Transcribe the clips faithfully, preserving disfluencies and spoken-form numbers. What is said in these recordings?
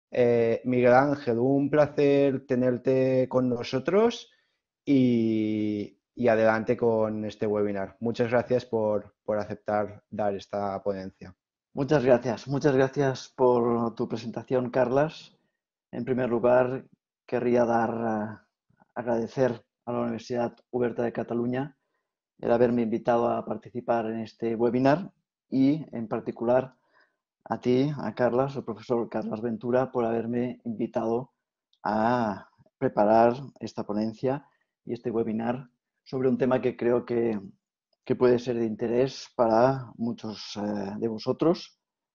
Eh, Miguel Ángel, un placer tenerte con nosotros y, y adelante con este webinar. Muchas gracias por, por aceptar dar esta ponencia. Muchas gracias, muchas gracias por tu presentación, Carlas. En primer lugar, querría dar, eh, agradecer a la Universidad Oberta de Cataluña el haberme invitado a participar en este webinar y, en particular, a ti, a Carlas, el profesor Carlas Ventura, por haberme invitado a preparar esta ponencia y este webinar sobre un tema que creo que, que puede ser de interés para muchos eh, de vosotros.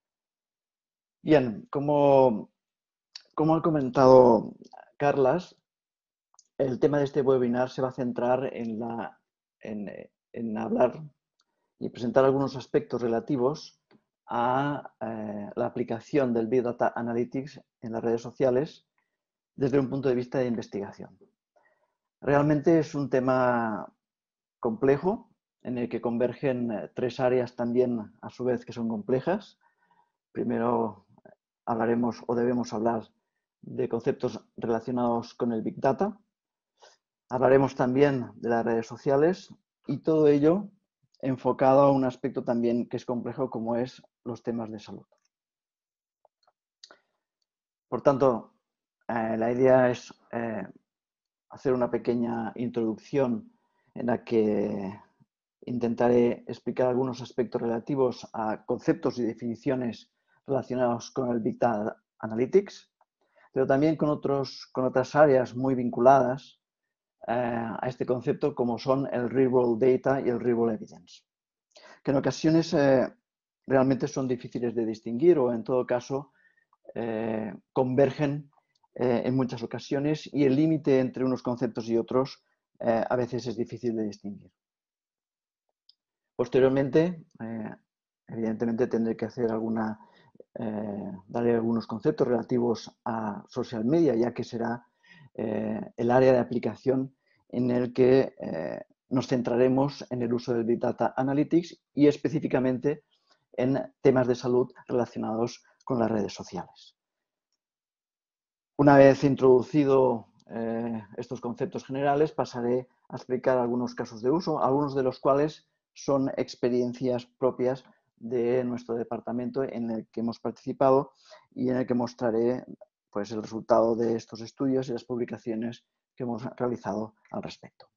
Bien, como, como ha comentado Carlas, el tema de este webinar se va a centrar en, la, en, en hablar y presentar algunos aspectos relativos a eh, la aplicación del Big Data Analytics en las redes sociales desde un punto de vista de investigación. Realmente es un tema complejo en el que convergen eh, tres áreas también a su vez que son complejas. Primero hablaremos o debemos hablar de conceptos relacionados con el Big Data. Hablaremos también de las redes sociales y todo ello enfocado a un aspecto también que es complejo como es los temas de salud. Por tanto, eh, la idea es eh, hacer una pequeña introducción en la que intentaré explicar algunos aspectos relativos a conceptos y definiciones relacionados con el Big Data Analytics, pero también con, otros, con otras áreas muy vinculadas eh, a este concepto como son el Real World Data y el Real World Evidence, que en ocasiones eh, realmente son difíciles de distinguir o en todo caso eh, convergen eh, en muchas ocasiones y el límite entre unos conceptos y otros eh, a veces es difícil de distinguir. Posteriormente, eh, evidentemente tendré que hacer alguna, eh, daré algunos conceptos relativos a social media, ya que será eh, el área de aplicación en el que eh, nos centraremos en el uso del Big Data Analytics y específicamente en temas de salud relacionados con las redes sociales. Una vez introducido eh, estos conceptos generales, pasaré a explicar algunos casos de uso, algunos de los cuales son experiencias propias de nuestro departamento en el que hemos participado y en el que mostraré pues, el resultado de estos estudios y las publicaciones que hemos realizado al respecto.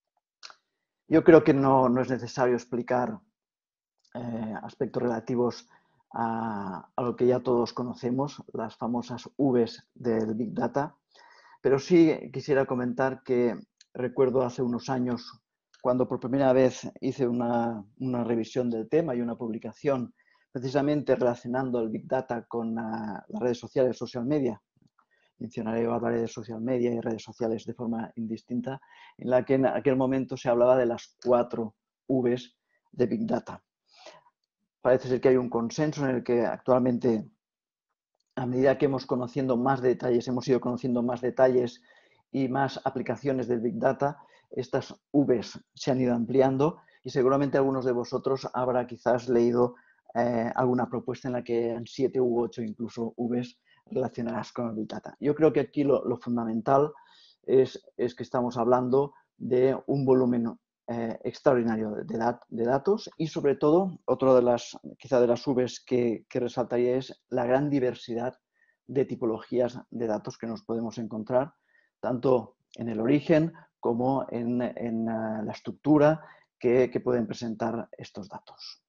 Yo creo que no, no es necesario explicar eh, aspectos relativos a, a lo que ya todos conocemos, las famosas Vs del Big Data, pero sí quisiera comentar que recuerdo hace unos años cuando por primera vez hice una, una revisión del tema y una publicación precisamente relacionando el Big Data con uh, las redes sociales, social media. Mencionaré o hablaré de social media y redes sociales de forma indistinta, en la que en aquel momento se hablaba de las cuatro Vs de Big Data. Parece ser que hay un consenso en el que actualmente, a medida que hemos conociendo más detalles, hemos ido conociendo más detalles y más aplicaciones del Big Data, estas Vs se han ido ampliando y seguramente algunos de vosotros habrá quizás leído eh, alguna propuesta en la que eran siete u ocho incluso Vs relacionadas con el Big Data. Yo creo que aquí lo, lo fundamental es, es que estamos hablando de un volumen eh, extraordinario de, dat de, datos y sobre todo, otra de las, quizá de las Vs que, que resaltaría es la gran diversidad de tipologías de datos que nos podemos encontrar, tanto en el origen como en, en uh, la estructura que, que pueden presentar estos datos.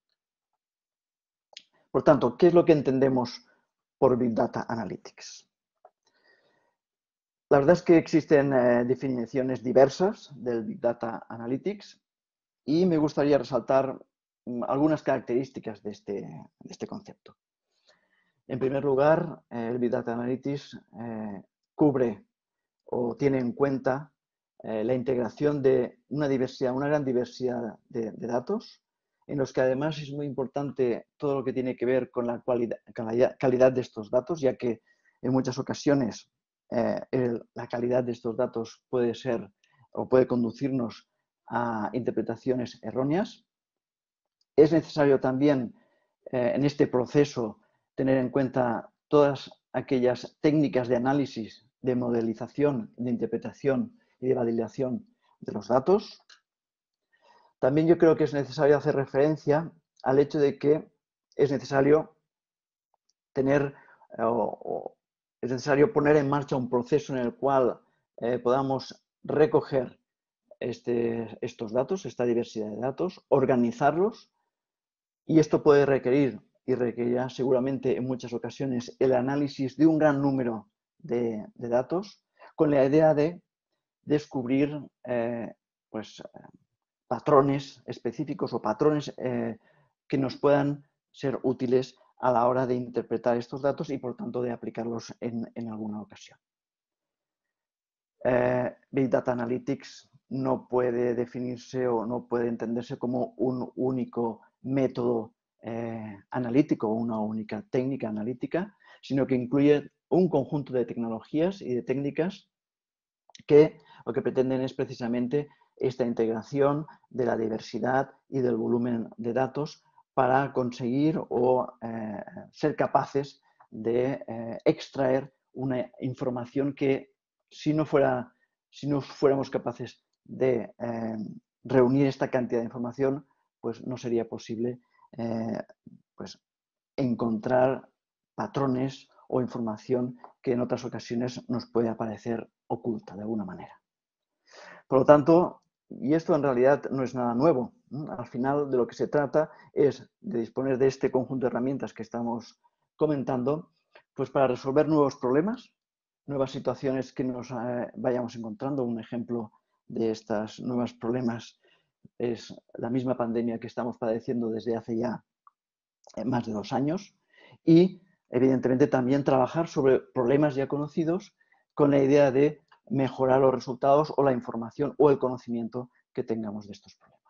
Por tanto, ¿qué es lo que entendemos por Big Data Analytics? La verdad es que existen eh, definiciones diversas del Big Data Analytics y me gustaría resaltar um, algunas características de este, de este concepto. En primer lugar, eh, el Big Data Analytics eh, cubre o tiene en cuenta eh, la integración de una diversidad, una gran diversidad de, de datos, en los que además es muy importante todo lo que tiene que ver con la, cualidad, con la calidad de estos datos, ya que en muchas ocasiones eh, el, la calidad de estos datos puede ser o puede conducirnos a interpretaciones erróneas. Es necesario también eh, en este proceso tener en cuenta todas aquellas técnicas de análisis, de modelización, de interpretación y de validación de los datos. También yo creo que es necesario hacer referencia al hecho de que es necesario tener o, o es necesario poner en marcha un proceso en el cual eh, podamos recoger este, estos datos, esta diversidad de datos, organizarlos, y esto puede requerir y requerirá seguramente en muchas ocasiones el análisis de un gran número de, de datos con la idea de descubrir eh, pues, patrones específicos o patrones eh, que nos puedan ser útiles a la hora de interpretar estos datos y por tanto de aplicarlos en, en alguna ocasión. Eh, Big Data Analytics no puede definirse o no puede entenderse como un único método eh, analítico o una única técnica analítica, sino que incluye un conjunto de tecnologías y de técnicas que lo que pretenden es precisamente esta integración de la diversidad y del volumen de datos para conseguir o eh, ser capaces de eh, extraer una información que si no, fuera, si no fuéramos capaces de eh, reunir esta cantidad de información, pues no sería posible eh, pues, encontrar patrones o información que en otras ocasiones nos puede parecer oculta de alguna manera. Por lo tanto, y esto en realidad no es nada nuevo, ¿no? Al final de lo que se trata es de disponer de este conjunto de herramientas que estamos comentando, pues para resolver nuevos problemas, nuevas situaciones que nos eh, vayamos encontrando. Un ejemplo de estos nuevos problemas es la misma pandemia que estamos padeciendo desde hace ya más de dos años y, evidentemente, también trabajar sobre problemas ya conocidos con la idea de mejorar los resultados o la información o el conocimiento que tengamos de estos problemas.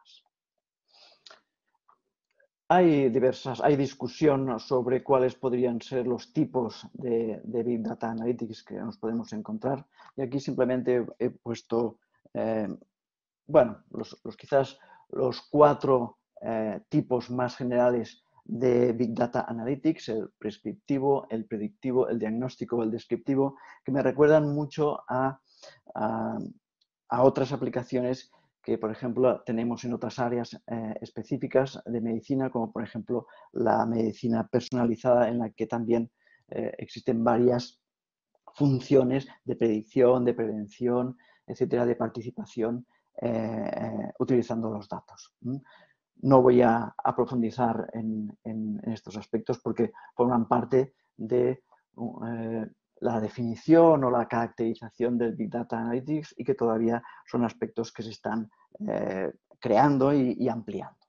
Hay diversas, hay discusión sobre cuáles podrían ser los tipos de, de Big Data Analytics que nos podemos encontrar, y aquí simplemente he puesto, eh, bueno, los, los, quizás los cuatro eh, tipos más generales de Big Data Analytics: el prescriptivo, el predictivo, el diagnóstico, el descriptivo, que me recuerdan mucho a, a, a otras aplicaciones que, por ejemplo, tenemos en otras áreas eh, específicas de medicina, como por ejemplo la medicina personalizada, en la que también eh, existen varias funciones de predicción, de prevención, etcétera, de participación eh, eh, utilizando los datos. No voy a, a profundizar en, en, en estos aspectos porque forman parte de eh, la definición o la caracterización del Big Data Analytics y que todavía son aspectos que se están eh, creando y, y ampliando.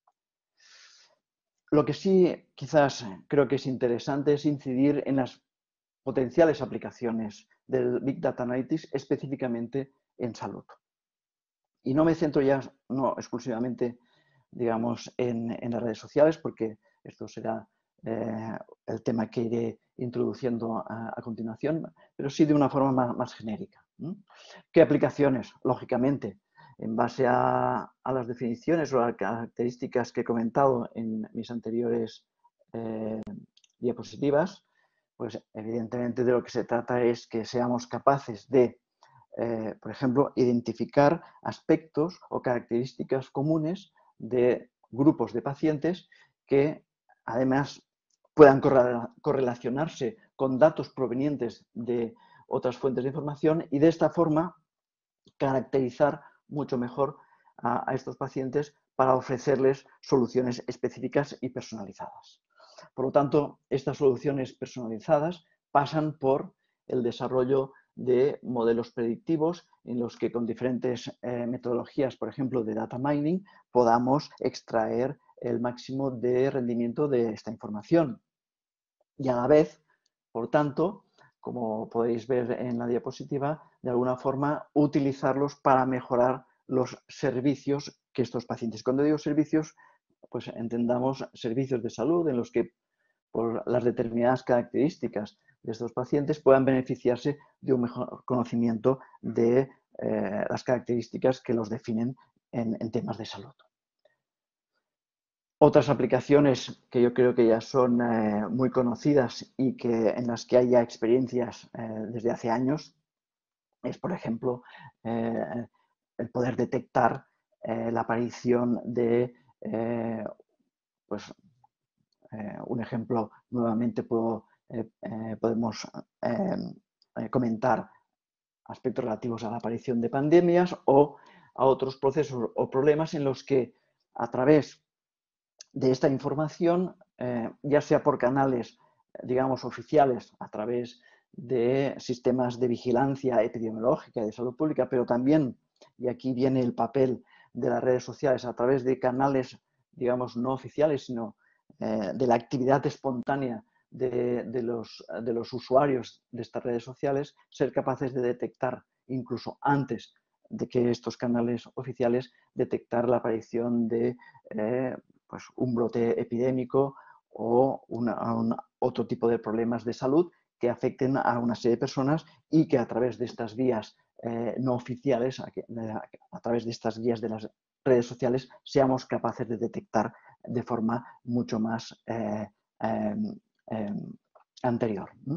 Lo que sí quizás creo que es interesante es incidir en las potenciales aplicaciones del Big Data Analytics específicamente en salud. Y no me centro ya no exclusivamente, digamos, en, en las redes sociales, porque esto será eh, el tema que iré introduciendo a, a continuación, pero sí de una forma más, más genérica. ¿Mm? ¿Qué aplicaciones? Lógicamente, en base a, a las definiciones o las características que he comentado en mis anteriores eh, diapositivas, pues evidentemente de lo que se trata es que seamos capaces de, eh, por ejemplo, identificar aspectos o características comunes de grupos de pacientes que además puedan correlacionarse con datos provenientes de otras fuentes de información y de esta forma caracterizar mucho mejor a, a estos pacientes para ofrecerles soluciones específicas y personalizadas. Por lo tanto, estas soluciones personalizadas pasan por el desarrollo de modelos predictivos en los que con diferentes eh, metodologías, por ejemplo, de data mining, podamos extraer el máximo de rendimiento de esta información. Y a la vez, por tanto, como podéis ver en la diapositiva, de alguna forma utilizarlos para mejorar los servicios que estos pacientes. Cuando digo servicios, pues entendamos servicios de salud en los que por las determinadas características de estos pacientes puedan beneficiarse de un mejor conocimiento de eh, las características que los definen en, en temas de salud. Otras aplicaciones que yo creo que ya son eh, muy conocidas y que, en las que hay ya experiencias eh, desde hace años es, por ejemplo, eh, el poder detectar eh, la aparición de, eh, pues, eh, un ejemplo, nuevamente puedo, eh, eh, podemos eh, comentar aspectos relativos a la aparición de pandemias o a otros procesos o problemas en los que a través de esta información, eh, ya sea por canales, digamos, oficiales, a través de sistemas de vigilancia epidemiológica y de salud pública, pero también, y aquí viene el papel de las redes sociales, a través de canales, digamos, no oficiales, sino eh, de la actividad espontánea de, de, los, de los usuarios de estas redes sociales, ser capaces de detectar, incluso antes de que estos canales oficiales, detectar la aparición de eh, pues un brote epidémico o una, un, otro tipo de problemas de salud que afecten a una serie de personas y que a través de estas vías eh, no oficiales, a, a, a través de estas vías de las redes sociales, seamos capaces de detectar de forma mucho más eh, eh, eh, anterior. ¿Mm?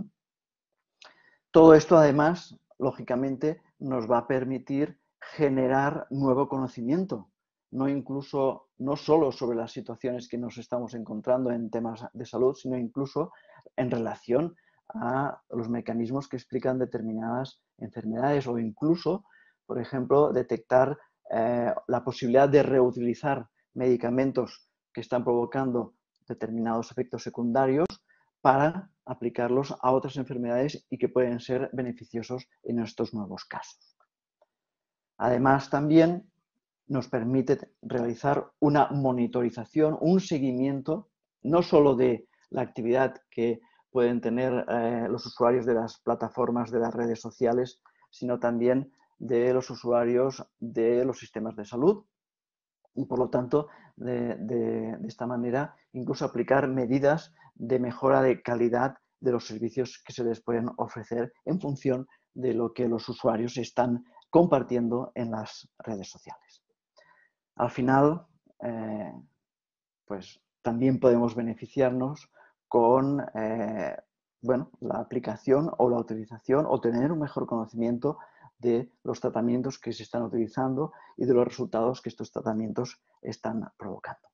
Todo esto, además, lógicamente, nos va a permitir generar nuevo conocimiento, no incluso, no solo sobre las situaciones que nos estamos encontrando en temas de salud, sino incluso en relación a los mecanismos que explican determinadas enfermedades o incluso, por ejemplo, detectar eh, la posibilidad de reutilizar medicamentos que están provocando determinados efectos secundarios para aplicarlos a otras enfermedades y que pueden ser beneficiosos en estos nuevos casos. Además, también nos permite realizar una monitorización, un seguimiento, no solo de la actividad que pueden tener eh, los usuarios de las plataformas de las redes sociales, sino también de los usuarios de los sistemas de salud y, por lo tanto, de, de, de esta manera, incluso aplicar medidas de mejora de calidad de los servicios que se les pueden ofrecer en función de lo que los usuarios están compartiendo en las redes sociales. Al final, eh, pues también podemos beneficiarnos con eh, bueno, la aplicación o la utilización o tener un mejor conocimiento de los tratamientos que se están utilizando y de los resultados que estos tratamientos están provocando.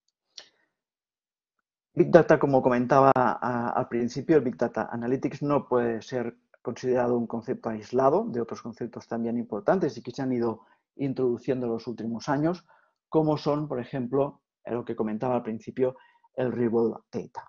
Big Data, como comentaba a, al principio, el Big Data Analytics no puede ser considerado un concepto aislado de otros conceptos también importantes y que se han ido introduciendo en los últimos años, como son, por ejemplo, lo que comentaba al principio, el Real Data.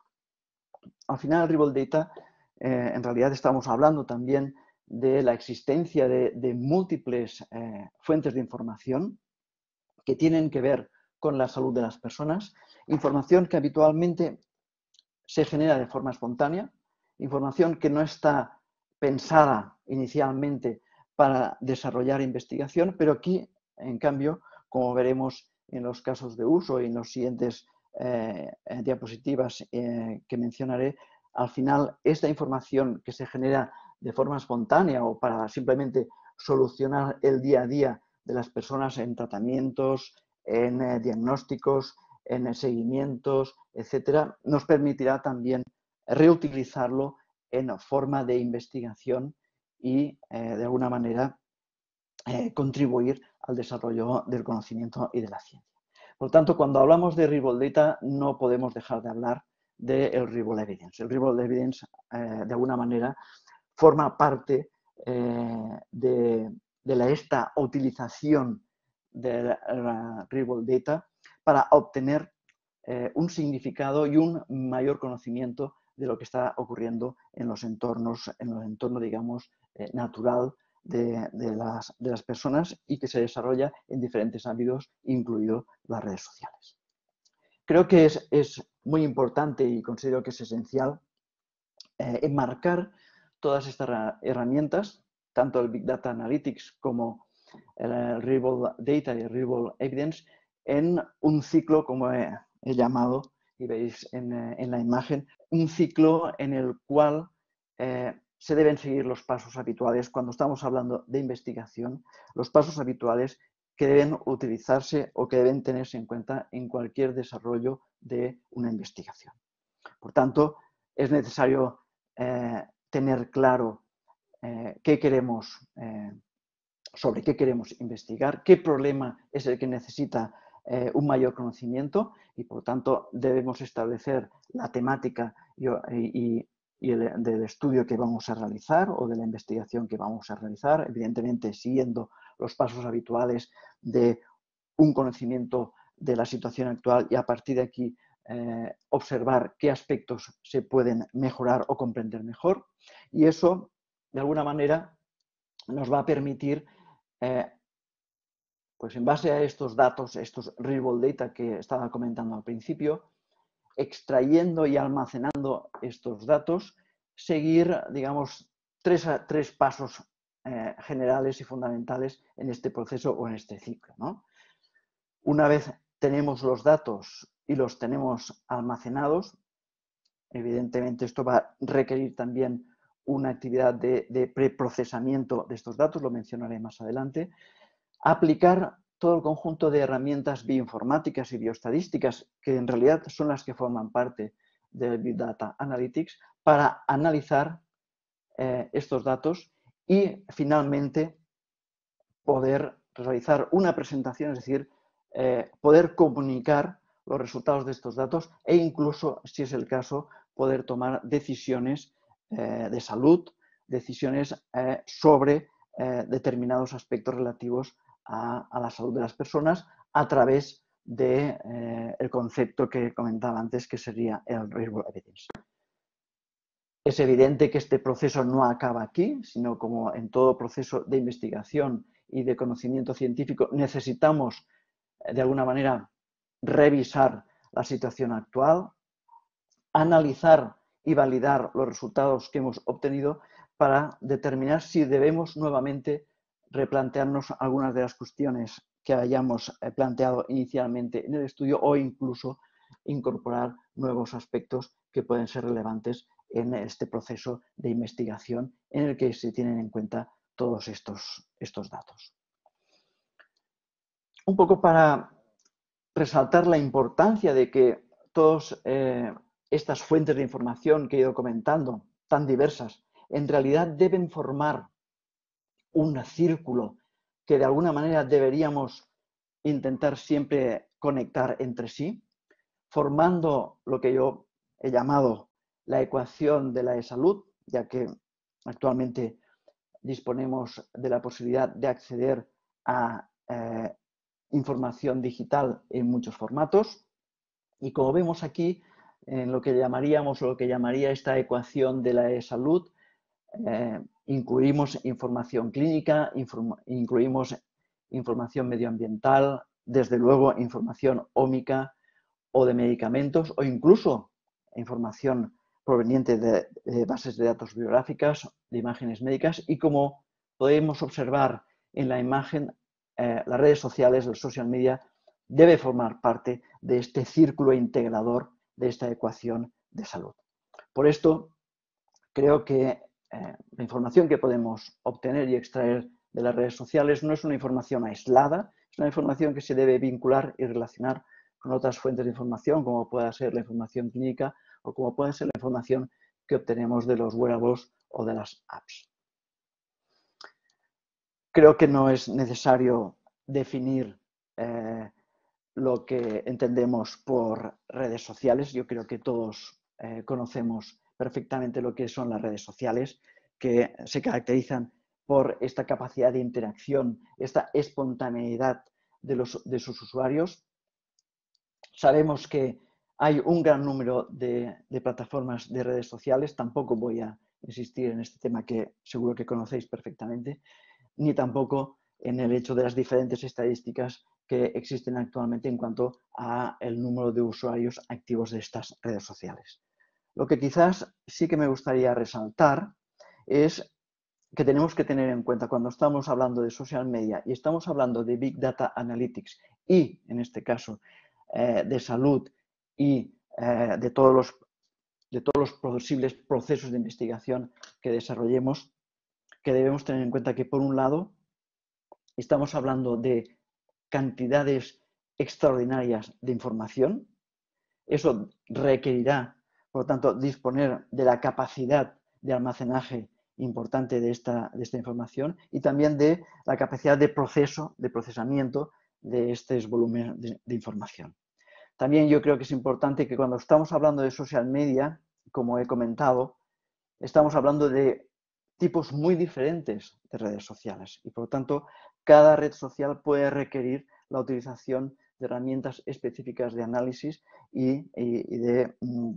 Al final, el Real Data, eh, en realidad estamos hablando también de la existencia de, de múltiples eh, fuentes de información que tienen que ver con la salud de las personas, información que habitualmente se genera de forma espontánea, información que no está pensada inicialmente para desarrollar investigación, pero aquí, en cambio, como veremos en los casos de uso y en los siguientes eh, diapositivas eh, que mencionaré, al final esta información que se genera de forma espontánea o para simplemente solucionar el día a día de las personas en tratamientos, en eh, diagnósticos, en seguimientos, etcétera, nos permitirá también reutilizarlo en forma de investigación y, eh, de alguna manera, eh, contribuir al desarrollo del conocimiento y de la ciencia. Por lo tanto, cuando hablamos de Real Data, no podemos dejar de hablar del Real Evidence. El Real Evidence, eh, de alguna manera, forma parte eh, de, de la, esta utilización de la Real Data para obtener eh, un significado y un mayor conocimiento de lo que está ocurriendo en los entornos, en el entorno, digamos, eh, natural de, de, las, de las personas y que se desarrolla en diferentes ámbitos, incluido las redes sociales. Creo que es, es muy importante y considero que es esencial eh, enmarcar todas estas herramientas, tanto el Big Data Analytics como el Real Data y el Real Evidence, en un ciclo, como he, he llamado, y veis en, en, la imagen, un ciclo en el cual eh, se deben seguir los pasos habituales cuando estamos hablando de investigación, los pasos habituales que deben utilizarse o que deben tenerse en cuenta en cualquier desarrollo de una investigación. Por tanto, es necesario eh, tener claro eh, qué queremos, eh, sobre qué queremos investigar, qué problema es el que necesita eh, un mayor conocimiento y, por tanto, debemos establecer la temática y, y, y el del estudio que vamos a realizar o de la investigación que vamos a realizar, evidentemente siguiendo los pasos habituales de un conocimiento de la situación actual y a partir de aquí eh, observar qué aspectos se pueden mejorar o comprender mejor. Y eso, de alguna manera, nos va a permitir, eh, pues en base a estos datos, estos real-world data que estaba comentando al principio, extrayendo y almacenando estos datos, seguir, digamos, tres, tres pasos eh, generales y fundamentales en este proceso o en este ciclo, ¿no? Una vez tenemos los datos y los tenemos almacenados, evidentemente esto va a requerir también una actividad de, de preprocesamiento de estos datos, lo mencionaré más adelante, aplicar todo el conjunto de herramientas bioinformáticas y bioestadísticas que en realidad son las que forman parte del Big Data Analytics para analizar eh, estos datos y finalmente poder realizar una presentación, es decir, eh, poder comunicar los resultados de estos datos e incluso, si es el caso, poder tomar decisiones eh, de salud, decisiones eh, sobre eh, determinados aspectos relativos a, a, la salud de las personas a través del de, eh, concepto que comentaba antes, que sería el Real World Evidence. Es evidente que este proceso no acaba aquí, sino como en todo proceso de investigación y de conocimiento científico, necesitamos de alguna manera revisar la situación actual, analizar y validar los resultados que hemos obtenido para determinar si debemos nuevamente replantearnos algunas de las cuestiones que hayamos planteado inicialmente en el estudio o incluso incorporar nuevos aspectos que pueden ser relevantes en este proceso de investigación en el que se tienen en cuenta todos estos, estos datos. Un poco para resaltar la importancia de que todas eh, estas fuentes de información que he ido comentando, tan diversas, en realidad deben formar un círculo que de alguna manera deberíamos intentar siempre conectar entre sí, formando lo que yo he llamado la ecuación de la e-salud, ya que actualmente disponemos de la posibilidad de acceder a eh, información digital en muchos formatos. Y como vemos aquí, en lo que llamaríamos, o lo que llamaría esta ecuación de la e-salud, eh, incluimos información clínica, inform incluimos información medioambiental, desde luego información ómica o de medicamentos, o incluso información proveniente de, de bases de datos biográficas, de imágenes médicas, y como podemos observar en la imagen, eh, las redes sociales, el social media, debe formar parte de este círculo integrador de esta ecuación de salud. Por esto, creo que eh, la información que podemos obtener y extraer de las redes sociales no es una información aislada, es una información que se debe vincular y relacionar con otras fuentes de información, como pueda ser la información clínica o como puede ser la información que obtenemos de los wearables o de las apps. Creo que no es necesario definir eh, lo que entendemos por redes sociales. Yo creo que todos eh, conocemos perfectamente lo que son las redes sociales, que se caracterizan por esta capacidad de interacción, esta espontaneidad de, los, de sus usuarios. Sabemos que hay un gran número de, de plataformas de redes sociales, tampoco voy a insistir en este tema que seguro que conocéis perfectamente, ni tampoco en el hecho de las diferentes estadísticas que existen actualmente en cuanto al número de usuarios activos de estas redes sociales. Lo que quizás sí que me gustaría resaltar es que tenemos que tener en cuenta cuando estamos hablando de social media y estamos hablando de Big Data Analytics y, en este caso, eh, de salud y eh, de, todos los, de todos los posibles procesos de investigación que desarrollemos, que debemos tener en cuenta que, por un lado, estamos hablando de cantidades extraordinarias de información. Eso requerirá, por lo tanto, disponer de la capacidad de almacenaje importante de esta, de esta información y también de la capacidad de proceso, de procesamiento de estos volúmenes de, de información. También yo creo que es importante que cuando estamos hablando de social media, como he comentado, estamos hablando de tipos muy diferentes de redes sociales y por lo tanto cada red social puede requerir la utilización de herramientas específicas de análisis y, y, y de,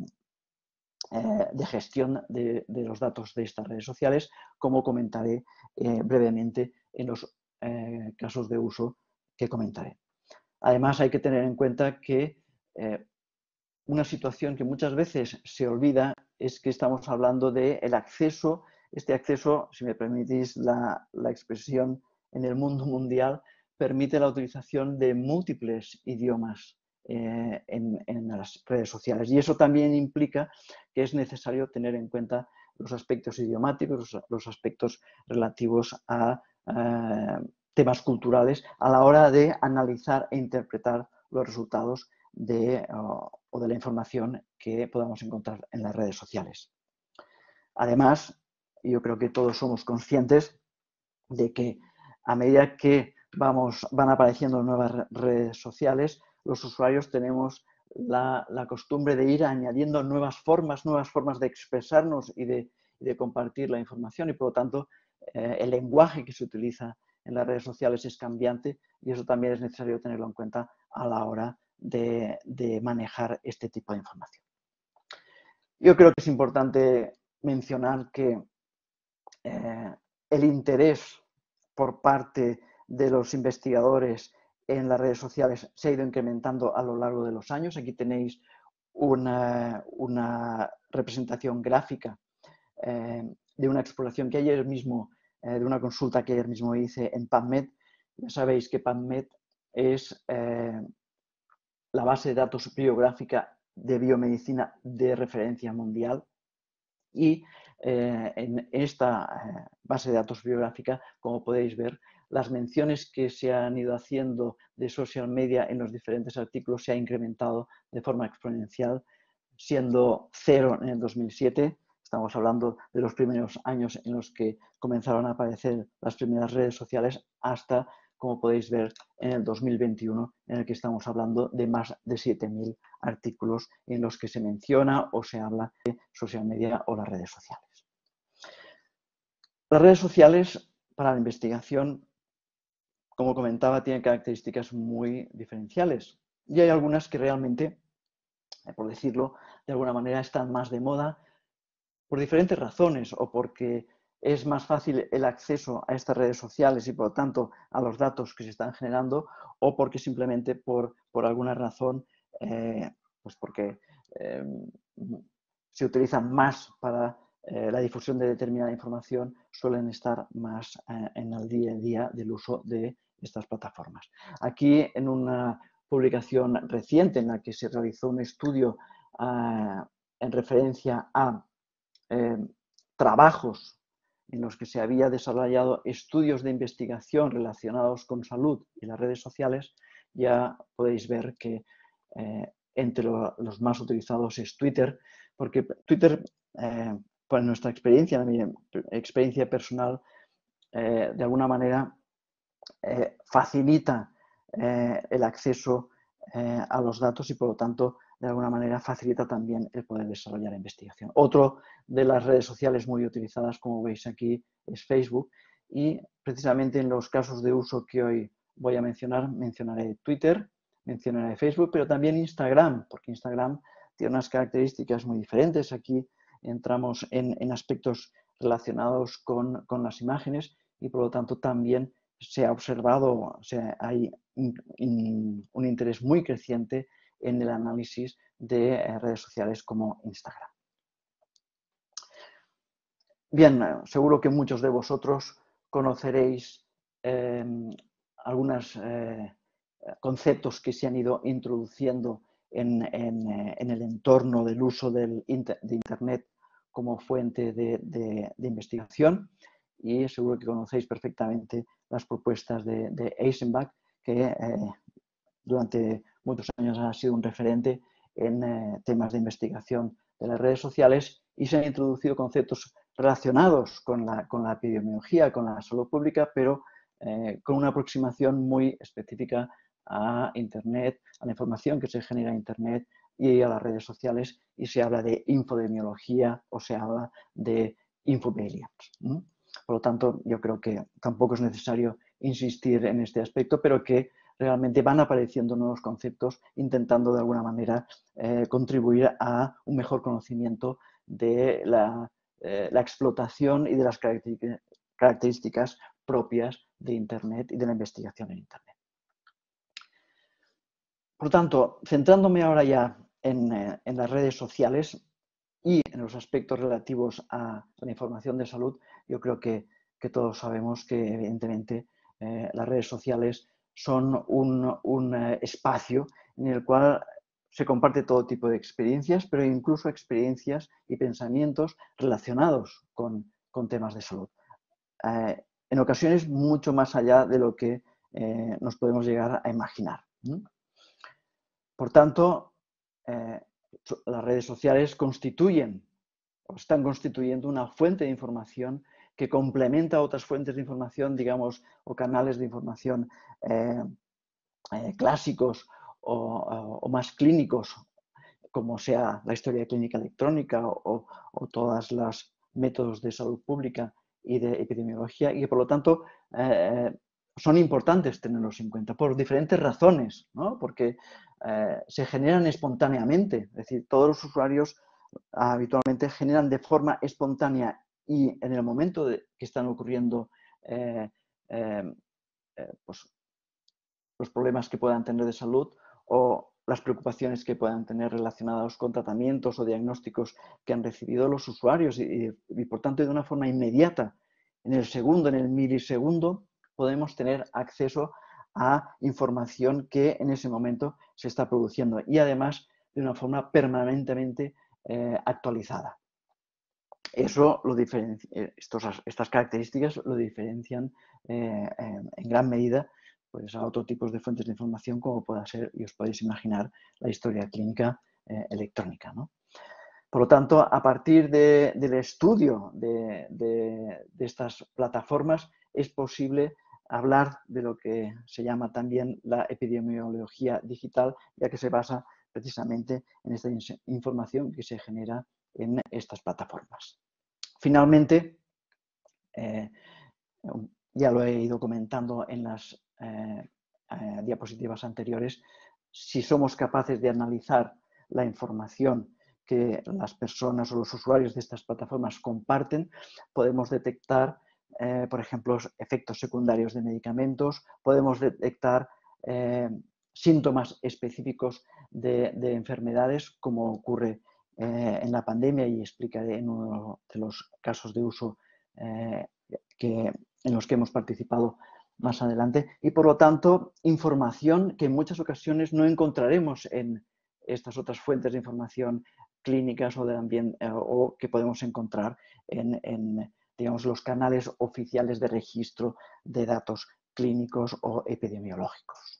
eh, de gestión de, de los datos de estas redes sociales, como comentaré eh, brevemente en los eh, casos de uso que comentaré. Además hay que tener en cuenta que eh, una situación que muchas veces se olvida es que estamos hablando del acceso, este acceso, si me permitís la, la expresión, en el mundo mundial, permite la utilización de múltiples idiomas eh, en, en las redes sociales. Y eso también implica que es necesario tener en cuenta los aspectos idiomáticos, los, los aspectos relativos a eh, temas culturales a la hora de analizar e interpretar los resultados de, o, o de la información que podamos encontrar en las redes sociales. Además, yo creo que todos somos conscientes de que a medida que vamos, van apareciendo nuevas redes sociales, los usuarios tenemos la, la costumbre de ir añadiendo nuevas formas, nuevas formas de expresarnos y de, y de compartir la información y por lo tanto eh, el lenguaje que se utiliza en las redes sociales es cambiante y eso también es necesario tenerlo en cuenta a la hora de, de manejar este tipo de información. Yo creo que es importante mencionar que eh, el interés por parte de los investigadores en las redes sociales se ha ido incrementando a lo largo de los años. Aquí tenéis una, una representación gráfica eh, de una exploración que ayer mismo, eh, de una consulta que ayer mismo hice en PubMed. Ya sabéis que PubMed es eh, la base de datos biográfica de biomedicina de referencia mundial y eh, en esta eh, base de datos biográfica, como podéis ver, las menciones que se han ido haciendo de social media en los diferentes artículos se ha incrementado de forma exponencial, siendo cero en el dos mil siete. Estamos hablando de los primeros años en los que comenzaron a aparecer las primeras redes sociales hasta, como podéis ver, en el dos mil veintiuno, en el que estamos hablando de más de siete mil artículos en los que se menciona o se habla de social media o las redes sociales. Las redes sociales para la investigación, como comentaba, tienen características muy diferenciales y hay algunas que realmente, por decirlo de alguna manera, están más de moda por diferentes razones o porque es más fácil el acceso a estas redes sociales y por lo tanto a los datos que se están generando o porque simplemente por, por alguna razón, eh, pues porque eh, se utilizan más para eh, la difusión de determinada información, suelen estar más eh, en el día a día del uso de estas plataformas. Aquí en una publicación reciente en la que se realizó un estudio eh, en referencia a eh, trabajos en los que se había desarrollado estudios de investigación relacionados con salud y las redes sociales, ya podéis ver que eh, entre lo, los más utilizados es Twitter, porque Twitter, eh, por nuestra experiencia, mi experiencia personal, eh, de alguna manera eh, facilita eh, el acceso eh, a los datos y por lo tanto de alguna manera facilita también el poder desarrollar investigación. Otro de las redes sociales muy utilizadas, como veis aquí, es Facebook y precisamente en los casos de uso que hoy voy a mencionar, mencionaré Twitter, mencionaré Facebook, pero también Instagram, porque Instagram tiene unas características muy diferentes. Aquí entramos en, en aspectos relacionados con, con las imágenes y por lo tanto también se ha observado, o sea, hay un, un interés muy creciente en el análisis de redes sociales como Instagram. Bien, seguro que muchos de vosotros conoceréis eh, algunos eh, conceptos que se han ido introduciendo en, en, en el entorno del uso del inter, de Internet como fuente de, de, de investigación y seguro que conocéis perfectamente las propuestas de, de Eisenbach, que eh, durante muchos años ha sido un referente en eh, temas de investigación de las redes sociales, y se han introducido conceptos relacionados con la, con la epidemiología, con la salud pública, pero eh, con una aproximación muy específica a Internet, a la información que se genera en Internet y a las redes sociales, y se habla de infodemiología o se habla de infobelians. ¿Mm? Por lo tanto, yo creo que tampoco es necesario insistir en este aspecto, pero que realmente van apareciendo nuevos conceptos intentando de alguna manera eh, contribuir a un mejor conocimiento de la, eh, la explotación y de las características propias de Internet y de la investigación en Internet. Por lo tanto, centrándome ahora ya en, eh, en las redes sociales y en los aspectos relativos a la información de salud, yo creo que, que todos sabemos que evidentemente eh, las redes sociales son un, un eh, espacio en el cual se comparte todo tipo de experiencias, pero incluso experiencias y pensamientos relacionados con, con temas de salud. Eh, en ocasiones mucho más allá de lo que eh, nos podemos llegar a imaginar. ¿Mm? Por tanto, eh, las redes sociales constituyen o están constituyendo una fuente de información que complementa a otras fuentes de información, digamos, o canales de información eh, eh, clásicos o, o, o más clínicos, como sea la historia clínica electrónica o, o todos los métodos de salud pública y de epidemiología, y que por lo tanto eh, son importantes tenerlos en cuenta por diferentes razones, ¿no? Porque eh, se generan espontáneamente, es decir, todos los usuarios habitualmente generan de forma espontánea y en el momento de que están ocurriendo eh, eh, eh, pues, los problemas que puedan tener de salud o las preocupaciones que puedan tener relacionados con tratamientos o diagnósticos que han recibido los usuarios y, y por tanto de una forma inmediata, en el segundo, en el milisegundo, podemos tener acceso a información que en ese momento se está produciendo y además de una forma permanentemente eh, actualizada. Eso lo diferencia, estos, estas características lo diferencian eh, en, en gran medida pues, a otros tipos de fuentes de información como pueda ser, y os podéis imaginar, la historia clínica eh, electrónica, ¿no? Por lo tanto, a partir de, del estudio de, de, de estas plataformas es posible hablar de lo que se llama también la epidemiología digital, ya que se basa precisamente en esta información que se genera en estas plataformas. Finalmente, eh, ya lo he ido comentando en las eh, eh, diapositivas anteriores, si somos capaces de analizar la información que las personas o los usuarios de estas plataformas comparten, podemos detectar, eh, por ejemplo, efectos secundarios de medicamentos, podemos detectar eh, síntomas específicos de, de enfermedades, como ocurre eh, en la pandemia, y explicaré en uno de los casos de uso eh, que, en los que hemos participado más adelante, y por lo tanto información que en muchas ocasiones no encontraremos en estas otras fuentes de información clínicas o, de ambiente, o que podemos encontrar en, en digamos, los canales oficiales de registro de datos clínicos o epidemiológicos.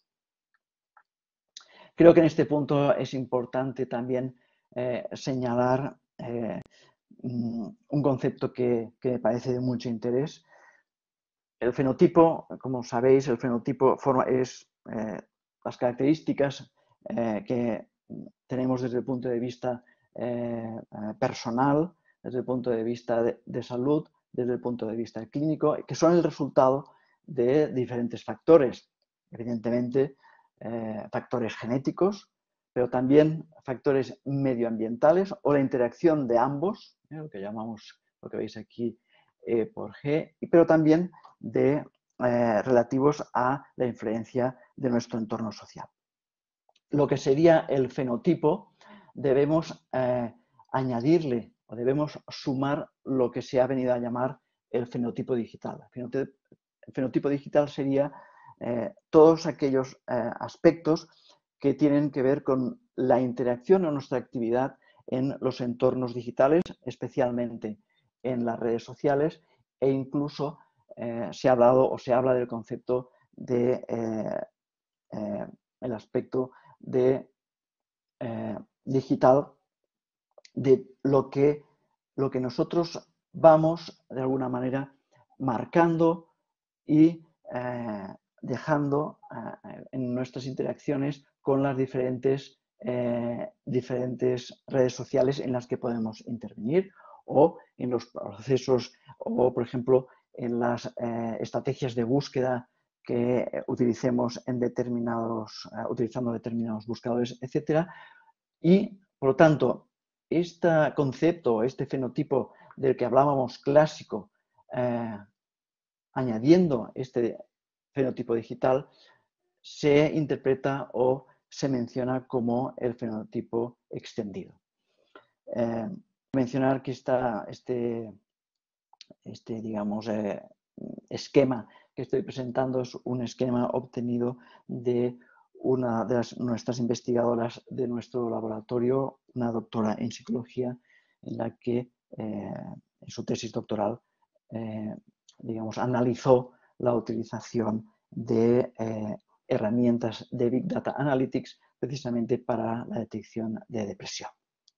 Creo que en este punto es importante también eh, señalar eh, un concepto que, que me parece de mucho interés. El fenotipo, como sabéis, el fenotipo forma, es eh, las características eh, que tenemos desde el punto de vista eh, personal, desde el punto de vista de, de salud, desde el punto de vista clínico, que son el resultado de diferentes factores. Evidentemente, eh, factores genéticos, pero también factores medioambientales o la interacción de ambos, ¿eh? Lo que llamamos, lo que veis aquí, E por G, pero también de, eh, relativos a la influencia de nuestro entorno social. Lo que sería el fenotipo, debemos eh, añadirle o debemos sumar lo que se ha venido a llamar el fenotipo digital. El fenotipo, el fenotipo digital sería eh, todos aquellos eh, aspectos que tienen que ver con la interacción o nuestra actividad en los entornos digitales, especialmente en las redes sociales, e incluso eh, se ha hablado o se habla del concepto de eh, eh, el aspecto de eh, digital de lo que, lo que nosotros vamos de alguna manera marcando y eh, dejando eh, en nuestras interacciones con las diferentes, eh, diferentes redes sociales en las que podemos intervenir, o en los procesos, o por ejemplo en las eh, estrategias de búsqueda que utilicemos en determinados, uh, utilizando determinados buscadores, etcétera. Y por lo tanto, este concepto, este fenotipo del que hablábamos clásico, eh, añadiendo este fenotipo digital, se interpreta o se menciona como el fenotipo extendido. Eh, mencionar que está este, este digamos, eh, esquema que estoy presentando es un esquema obtenido de una de las, nuestras investigadoras de nuestro laboratorio, una doctora en psicología, en la que eh, en su tesis doctoral eh, digamos, analizó la utilización de eh, herramientas de Big Data Analytics precisamente para la detección de depresión.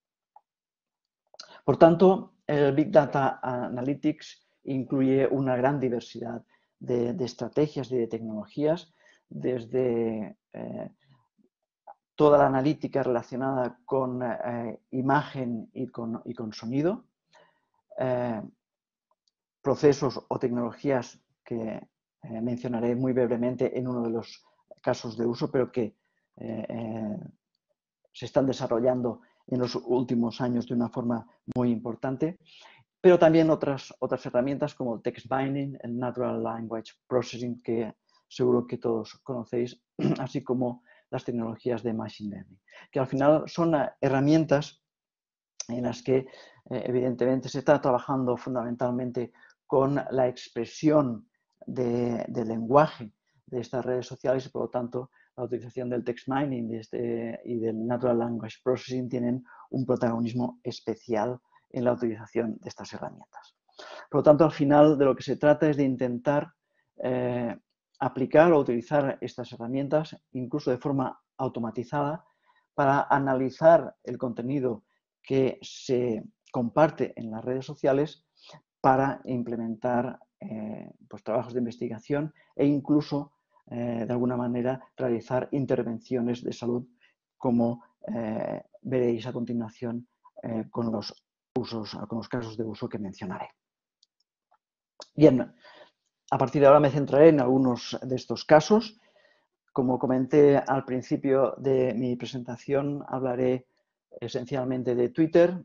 Por tanto, el Big Data Analytics incluye una gran diversidad de, de estrategias y de tecnologías, desde eh, toda la analítica relacionada con eh, imagen y con, y con sonido, eh, procesos o tecnologías que eh, mencionaré muy brevemente en uno de los casos de uso, pero que eh, eh, se están desarrollando en los últimos años de una forma muy importante, pero también otras, otras herramientas como el text mining, el natural language processing, que seguro que todos conocéis, así como las tecnologías de machine learning, que al final son herramientas en las que eh, evidentemente se está trabajando fundamentalmente con la expresión de, del lenguaje de estas redes sociales y por lo tanto la utilización del text mining de este, y del natural language processing tienen un protagonismo especial en la utilización de estas herramientas. Por lo tanto, al final de lo que se trata es de intentar eh, aplicar o utilizar estas herramientas incluso de forma automatizada para analizar el contenido que se comparte en las redes sociales para implementar eh, pues, trabajos de investigación e incluso eh, de alguna manera realizar intervenciones de salud, como eh, veréis a continuación eh, con los usos, con los casos de uso que mencionaré. Bien, a partir de ahora me centraré en algunos de estos casos. Como comenté al principio de mi presentación, hablaré esencialmente de Twitter,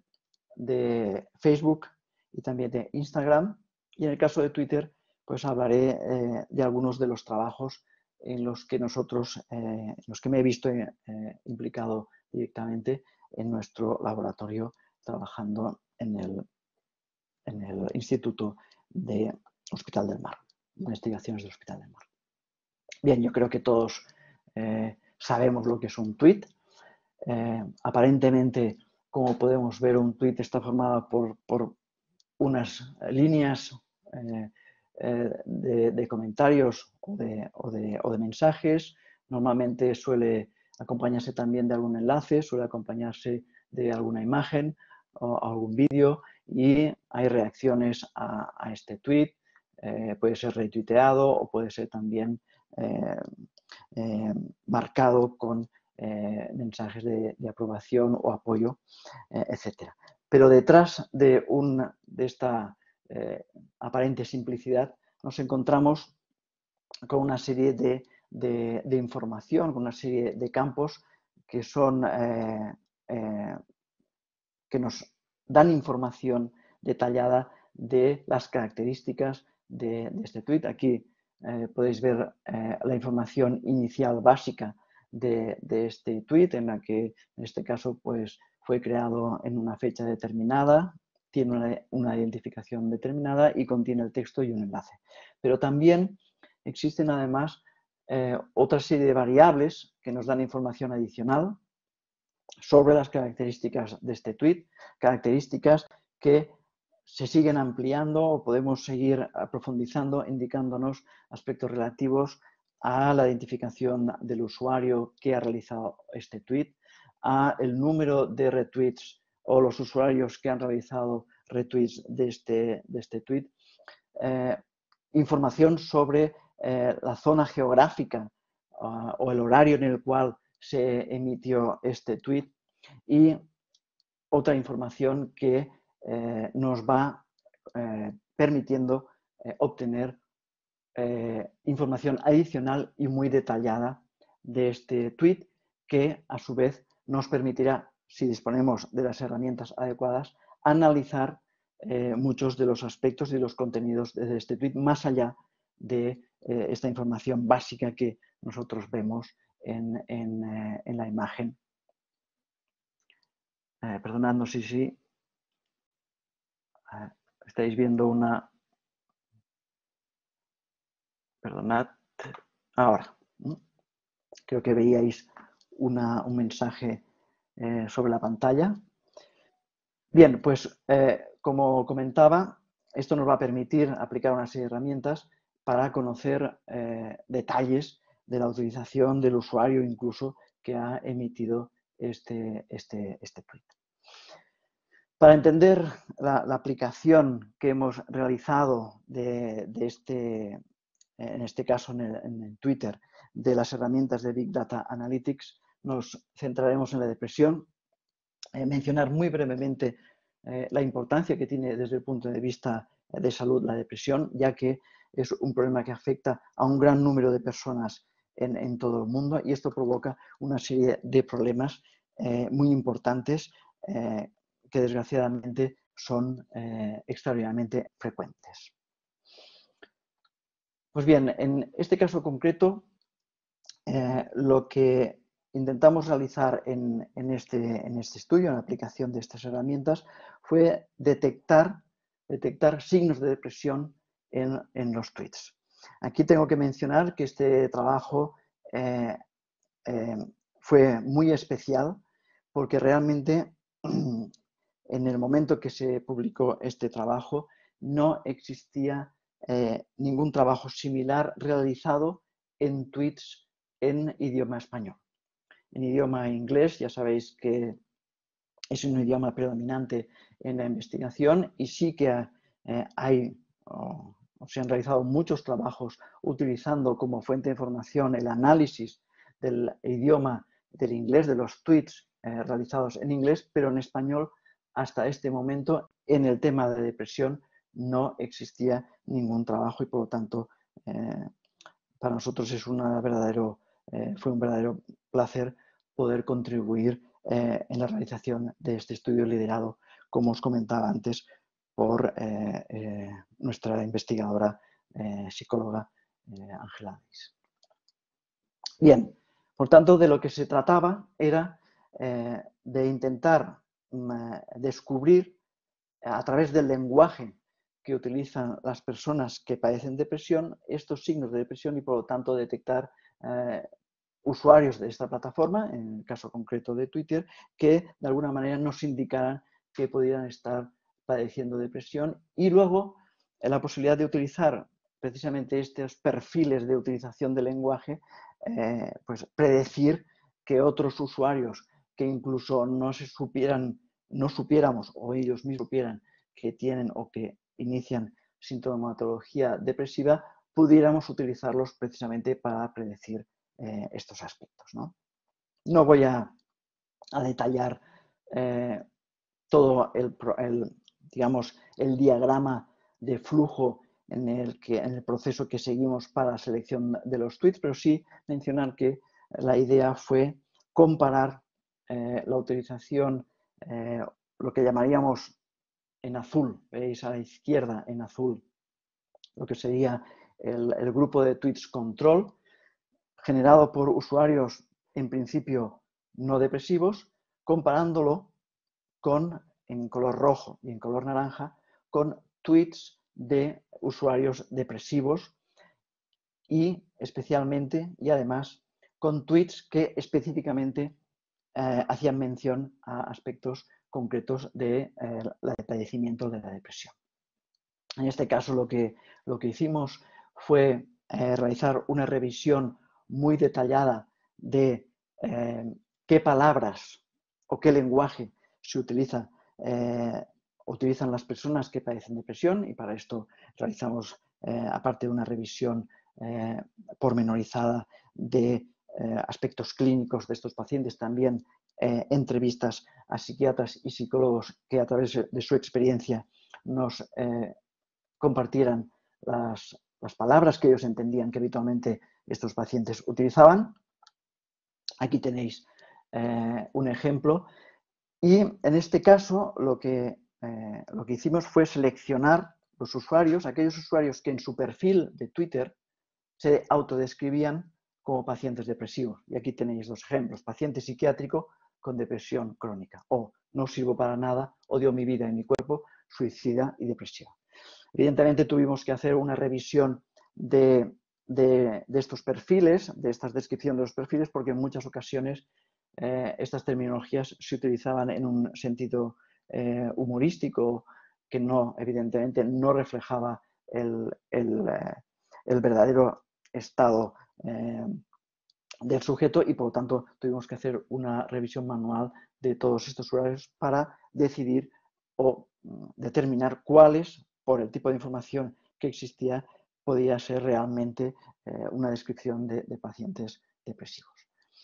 de Facebook y también de Instagram. Y en el caso de Twitter, pues hablaré eh, de algunos de los trabajos en los que nosotros, eh, en los que me he visto eh, implicado directamente en nuestro laboratorio, trabajando en el, en el Instituto de Hospital del Mar, Investigaciones del Hospital del Mar. Bien, yo creo que todos eh, sabemos lo que es un tweet. Eh, aparentemente, como podemos ver, un tweet está formado por, por unas líneas eh, eh, de, de comentarios o de, o, de, o de mensajes. Normalmente suele acompañarse también de algún enlace, suele acompañarse de alguna imagen o algún vídeo y hay reacciones a, a este tweet. Eh, puede ser retuiteado o puede ser también eh, eh, marcado con eh, mensajes de, de aprobación o apoyo, eh, etcétera. Pero detrás de, un, de esta eh, aparente simplicidad nos encontramos con una serie de, de, de información, con una serie de campos que son eh, eh, que nos dan información detallada de las características de, de este tweet. Aquí eh, podéis ver eh, la información inicial básica de, de este tweet, en la que en este caso pues, fue creado en una fecha determinada, tiene una, una identificación determinada y contiene el texto y un enlace. Pero también existen además eh, otra serie de variables que nos dan información adicional sobre las características de este tweet, características que se siguen ampliando o podemos seguir profundizando, indicándonos aspectos relativos a la identificación del usuario que ha realizado este tweet, a el número de retweets o los usuarios que han realizado retweets de este, de este tweet, eh, información sobre eh, la zona geográfica uh, o el horario en el cual se emitió este tweet y otra información que eh, nos va eh, permitiendo eh, obtener eh, información adicional y muy detallada de este tweet que a su vez nos permitirá, si disponemos de las herramientas adecuadas, analizar eh, muchos de los aspectos y los contenidos de este tweet más allá de eh, esta información básica que nosotros vemos en, en, eh, en la imagen. Eh, perdonad, no sé si eh, estáis viendo una... Perdonad, ahora. Creo que veíais una, un mensaje eh, sobre la pantalla. Bien, pues eh, como comentaba, esto nos va a permitir aplicar una serie de herramientas para conocer eh, detalles de la utilización del usuario incluso que ha emitido este, este, este tweet. Para entender la, la aplicación que hemos realizado de, de este, en este caso en, el, en Twitter, de las herramientas de Big Data Analytics, nos centraremos en la depresión, eh, mencionar muy brevemente eh, la importancia que tiene desde el punto de vista de salud la depresión, ya que es un problema que afecta a un gran número de personas en, en todo el mundo y esto provoca una serie de problemas eh, muy importantes eh, que desgraciadamente son eh, extraordinariamente frecuentes. Pues bien, en este caso concreto, eh, lo que intentamos realizar en, en, este, en este estudio, en la aplicación de estas herramientas, fue detectar, detectar signos de depresión en, en los tweets. Aquí tengo que mencionar que este trabajo eh, eh, fue muy especial porque realmente en el momento que se publicó este trabajo no existía eh, ningún trabajo similar realizado en tweets en idioma español. En idioma inglés ya sabéis que es un idioma predominante en la investigación y sí que eh, hay o, o se han realizado muchos trabajos utilizando como fuente de información el análisis del idioma del inglés, de los tweets eh, realizados en inglés, pero en español hasta este momento en el tema de depresión no existía ningún trabajo y por lo tanto eh, para nosotros es una verdadero, eh, fue un verdadero placer poder contribuir eh, en la realización de este estudio liderado, como os comentaba antes, por eh, eh, nuestra investigadora eh, psicóloga Ángela eh, Adis. Bien, por tanto, de lo que se trataba era eh, de intentar mm, descubrir a través del lenguaje que utilizan las personas que padecen depresión estos signos de depresión y por lo tanto detectar eh, usuarios de esta plataforma, en el caso concreto de Twitter, que de alguna manera nos indicaran que pudieran estar padeciendo depresión y luego eh, la posibilidad de utilizar precisamente estos perfiles de utilización del lenguaje, eh, pues predecir que otros usuarios que incluso no se supieran, no supiéramos o ellos mismos supieran que tienen o que inician sintomatología depresiva, pudiéramos utilizarlos precisamente para predecir eh, estos aspectos, ¿no? No voy a, a detallar eh, todo el, el, digamos, el diagrama de flujo en el, que, en el proceso que seguimos para la selección de los tweets, pero sí mencionar que la idea fue comparar eh, la utilización, eh, lo que llamaríamos en azul, veis a la izquierda en azul, lo que sería el, el grupo de tweets control, generado por usuarios en principio no depresivos, comparándolo con, en color rojo y en color naranja, con tweets de usuarios depresivos y especialmente y además con tweets que específicamente eh, hacían mención a aspectos concretos del de, padecimiento de la depresión. En este caso lo que, lo que hicimos fue eh, realizar una revisión muy detallada de eh, qué palabras o qué lenguaje se utiliza, eh, utilizan las personas que padecen depresión, y para esto realizamos, eh, aparte de una revisión eh, pormenorizada de eh, aspectos clínicos de estos pacientes, también eh, entrevistas a psiquiatras y psicólogos que a través de su experiencia nos eh, compartieran las, las palabras que ellos entendían que habitualmente estos pacientes utilizaban. Aquí tenéis eh, un ejemplo. Y en este caso lo que, eh, lo que hicimos fue seleccionar los usuarios, aquellos usuarios que en su perfil de Twitter se autodescribían como pacientes depresivos. Y aquí tenéis dos ejemplos: paciente psiquiátrico con depresión crónica, o no sirvo para nada, odio mi vida y mi cuerpo, suicida y depresión. Evidentemente tuvimos que hacer una revisión de, de, de estos perfiles, de estas descripciones de los perfiles, porque en muchas ocasiones eh, estas terminologías se utilizaban en un sentido eh, humorístico que no, evidentemente, no reflejaba el, el, eh, el verdadero estado eh, del sujeto, y por lo tanto tuvimos que hacer una revisión manual de todos estos usuarios para decidir o determinar cuáles, por el tipo de información que existía, podía ser realmente eh, una descripción de, de pacientes depresivos.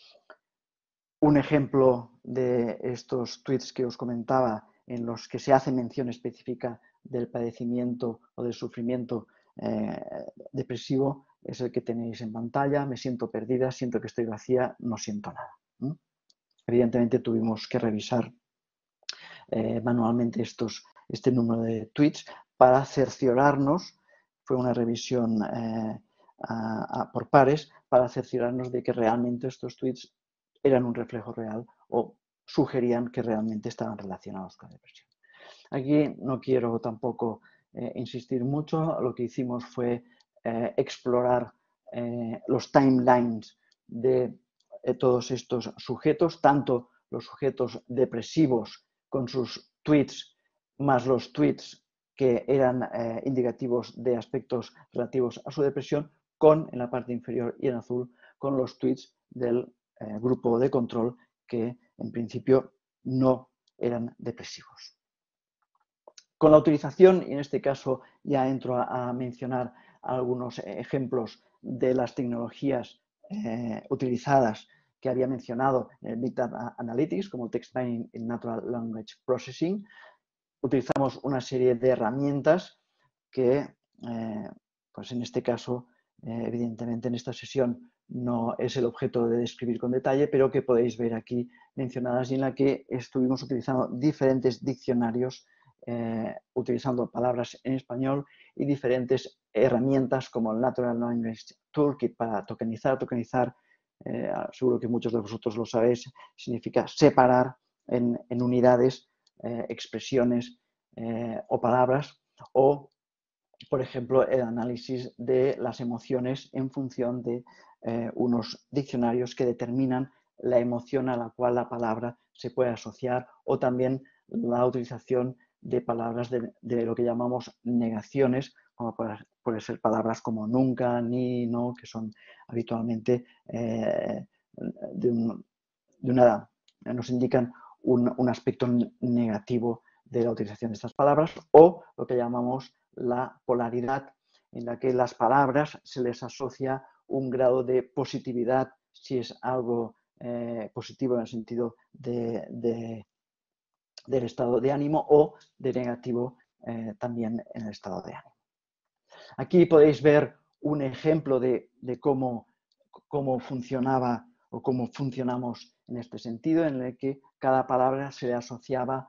Un ejemplo de estos tweets que os comentaba, en los que se hace mención específica del padecimiento o del sufrimiento eh, depresivo, es el que tenéis en pantalla: me siento perdida, siento que estoy vacía, no siento nada. ¿Mm? Evidentemente tuvimos que revisar eh, manualmente estos, este número de tweets para cerciorarnos, fue una revisión eh, a, a, por pares, para cerciorarnos de que realmente estos tweets eran un reflejo real o sugerían que realmente estaban relacionados con la depresión. Aquí no quiero tampoco eh, insistir mucho. Lo que hicimos fue eh, explorar eh, los timelines de eh, todos estos sujetos, tanto los sujetos depresivos con sus tweets, más los tweets que eran eh, indicativos de aspectos relativos a su depresión, con, en la parte inferior y en azul, con los tweets del eh, grupo de control, que en principio no eran depresivos. Con la utilización, y en este caso ya entro a, a mencionar algunos ejemplos de las tecnologías eh, utilizadas que había mencionado en el Big Data Analytics, como Text Mining y Natural Language Processing, utilizamos una serie de herramientas que, eh, pues en este caso, eh, evidentemente en esta sesión no es el objeto de describir con detalle, pero que podéis ver aquí mencionadas, y en la que estuvimos utilizando diferentes diccionarios, eh, utilizando palabras en español, y diferentes herramientas como el Natural Language Toolkit para tokenizar. Tokenizar, eh, seguro que muchos de vosotros lo sabéis, significa separar en, en unidades eh, expresiones eh, o palabras, o, por ejemplo, el análisis de las emociones en función de eh, unos diccionarios que determinan la emoción a la cual la palabra se puede asociar, o también la utilización de palabras de, de lo que llamamos negaciones, como puede, puede ser palabras como nunca, ni, no, que son habitualmente eh, de, un, de una, nos indican un, un aspecto negativo de la utilización de estas palabras, o lo que llamamos la polaridad, en la que las palabras se les asocia un grado de positividad si es algo eh, positivo en el sentido de, de, del estado de ánimo, o de negativo eh, también en el estado de ánimo. Aquí podéis ver un ejemplo de, de cómo, cómo funcionaba o cómo funcionamos en este sentido, en el que cada palabra se le asociaba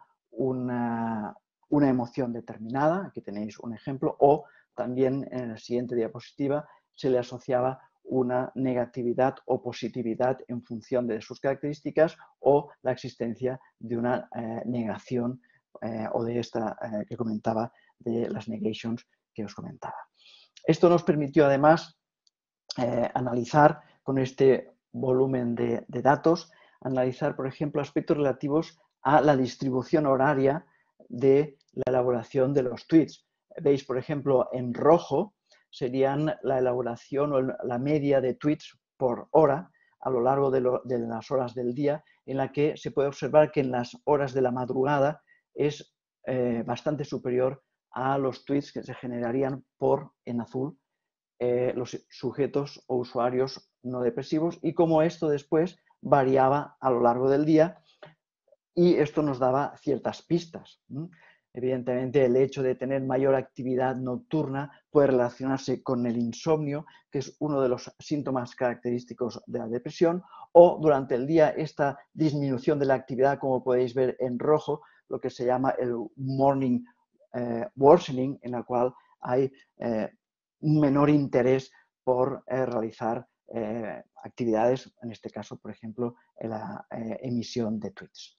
una, una emoción determinada. Aquí tenéis un ejemplo, o también en la siguiente diapositiva se le asociaba una negatividad o positividad en función de sus características, o la existencia de una eh, negación eh, o de esta eh, que comentaba, de las negations que os comentaba. Esto nos permitió además eh, analizar, con este volumen de, de datos, analizar, por ejemplo, aspectos relativos a la distribución horaria de la elaboración de los tweets. Veis, por ejemplo, en rojo serían la elaboración o la media de tweets por hora a lo largo de, lo, de las horas del día, en la que se puede observar que en las horas de la madrugada es eh, bastante superior a los tweets que se generarían por, en azul, eh, los sujetos o usuarios no depresivos, y cómo esto después variaba a lo largo del día, y esto nos daba ciertas pistas. Evidentemente, el hecho de tener mayor actividad nocturna puede relacionarse con el insomnio, que es uno de los síntomas característicos de la depresión, o durante el día esta disminución de la actividad, como podéis ver en rojo, lo que se llama el morning eh, worsening, en la cual hay eh, un menor interés por eh, realizar eh, actividades, en este caso, por ejemplo, en la eh, emisión de tweets.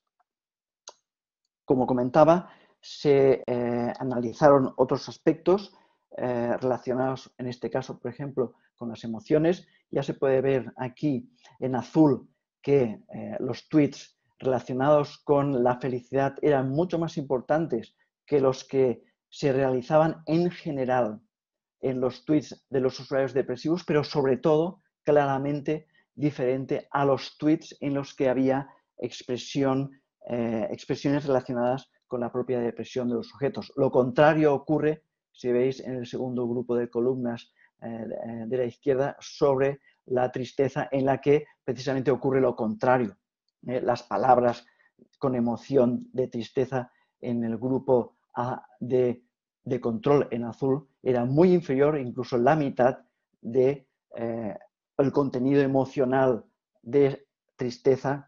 Como comentaba, se eh, analizaron otros aspectos eh, relacionados, en este caso, por ejemplo, con las emociones. Ya se puede ver aquí en azul que eh, los tweets relacionados con la felicidad eran mucho más importantes que los que se realizaban en general en los tweets de los usuarios depresivos, pero sobre todo claramente diferente a los tweets en los que había expresión, eh, expresiones relacionadas con la propia depresión de los sujetos. Lo contrario ocurre, si veis en el segundo grupo de columnas eh, de la izquierda, sobre la tristeza, en la que precisamente ocurre lo contrario. Eh, las palabras con emoción de tristeza en el grupo A de de control en azul era muy inferior, incluso la mitad de eh, el contenido emocional de tristeza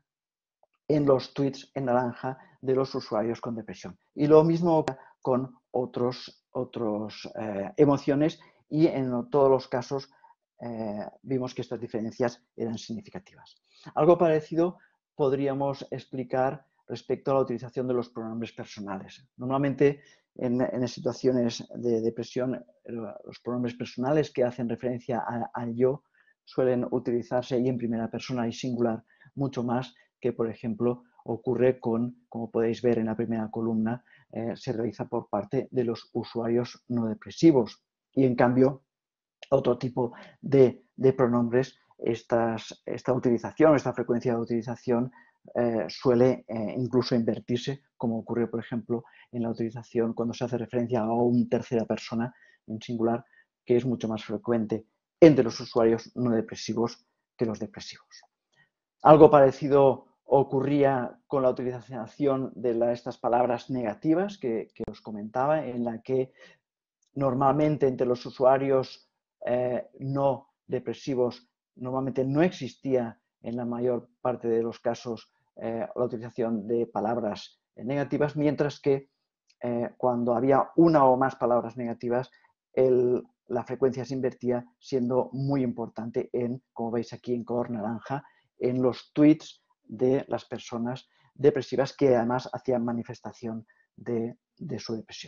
en los tweets en naranja de los usuarios con depresión. Y lo mismo con otros, otros eh, emociones, y en todos los casos eh, vimos que estas diferencias eran significativas. Algo parecido podríamos explicar respecto a la utilización de los pronombres personales. Normalmente en, en situaciones de depresión, los pronombres personales que hacen referencia al yo suelen utilizarse, y en primera persona y singular, mucho más que, por ejemplo, ocurre con, como podéis ver en la primera columna, eh, se realiza por parte de los usuarios no depresivos. Y en cambio, otro tipo de, de pronombres, estas, esta utilización, esta frecuencia de utilización eh, suele eh, incluso invertirse, como ocurre, por ejemplo, en la utilización cuando se hace referencia a una tercera persona en singular, que es mucho más frecuente entre los usuarios no depresivos que los depresivos. Algo parecido ocurría con la utilización de la, estas palabras negativas que, que os comentaba, en la que normalmente entre los usuarios eh, no depresivos normalmente no existía en la mayor parte de los casos eh, la utilización de palabras negativas, mientras que eh, cuando había una o más palabras negativas, el, la frecuencia se invertía, siendo muy importante en, como veis aquí en color naranja, en los tweets de las personas depresivas que además hacían manifestación de, de su depresión.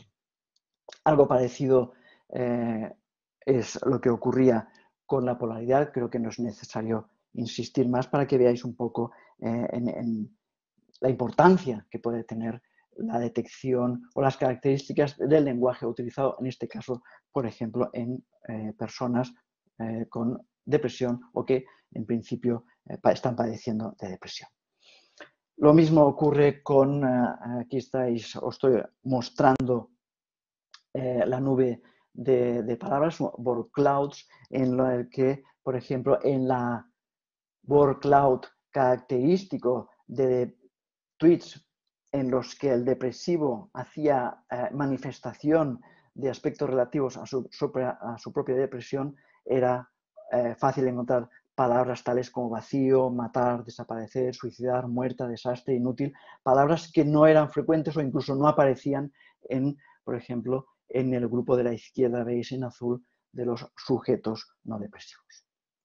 Algo parecido eh, es lo que ocurría con la polaridad. Creo que no es necesario insistir más para que veáis un poco eh, en, en la importancia que puede tener la detección o las características del lenguaje utilizado, en este caso, por ejemplo, en eh, personas eh, con depresión o que en principio eh, están padeciendo de depresión. Lo mismo ocurre con, eh, aquí estáis, os estoy mostrando eh, la nube de, de palabras, word clouds, en el que, por ejemplo, en la word cloud característico de tweets en los que el depresivo hacía eh, manifestación de aspectos relativos a su, a su propia depresión, era eh, fácil encontrar palabras tales como vacío, matar, desaparecer, suicidar, muerta, desastre, inútil, palabras que no eran frecuentes o incluso no aparecían en, por ejemplo, en el grupo de la izquierda, veis en azul, de los sujetos no depresivos.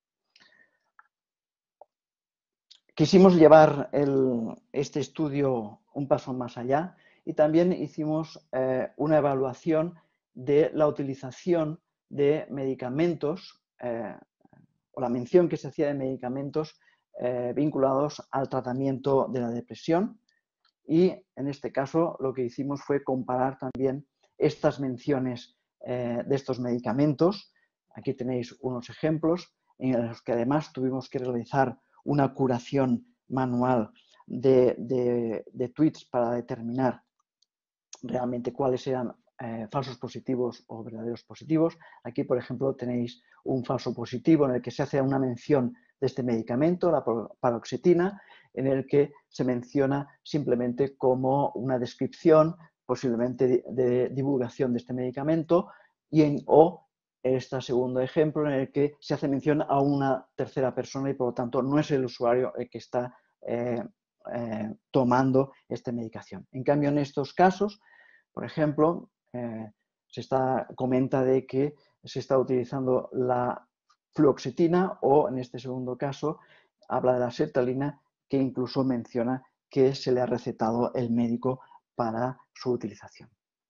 Quisimos llevar el, este estudio un paso más allá y también hicimos eh, una evaluación de la utilización de medicamentos eh, o la mención que se hacía de medicamentos eh, vinculados al tratamiento de la depresión, y en este caso lo que hicimos fue comparar también estas menciones eh, de estos medicamentos Aquí tenéis unos ejemplos en los que además tuvimos que realizar una curación manual de, de, de tweets para determinar realmente cuáles eran eh, falsos positivos o verdaderos positivos. Aquí, por ejemplo, tenéis un falso positivo en el que se hace una mención de este medicamento, la paroxetina, en el que se menciona simplemente como una descripción, posiblemente de, de divulgación de este medicamento, y en, o este segundo ejemplo en el que se hace mención a una tercera persona y por lo tanto no es el usuario el que está eh, eh, tomando esta medicación. En cambio, en estos casos, por ejemplo, eh, se está, comenta de que se está utilizando la fluoxetina o, en este segundo caso, habla de la sertralina, que incluso menciona que se le ha recetado el médico para su utilización.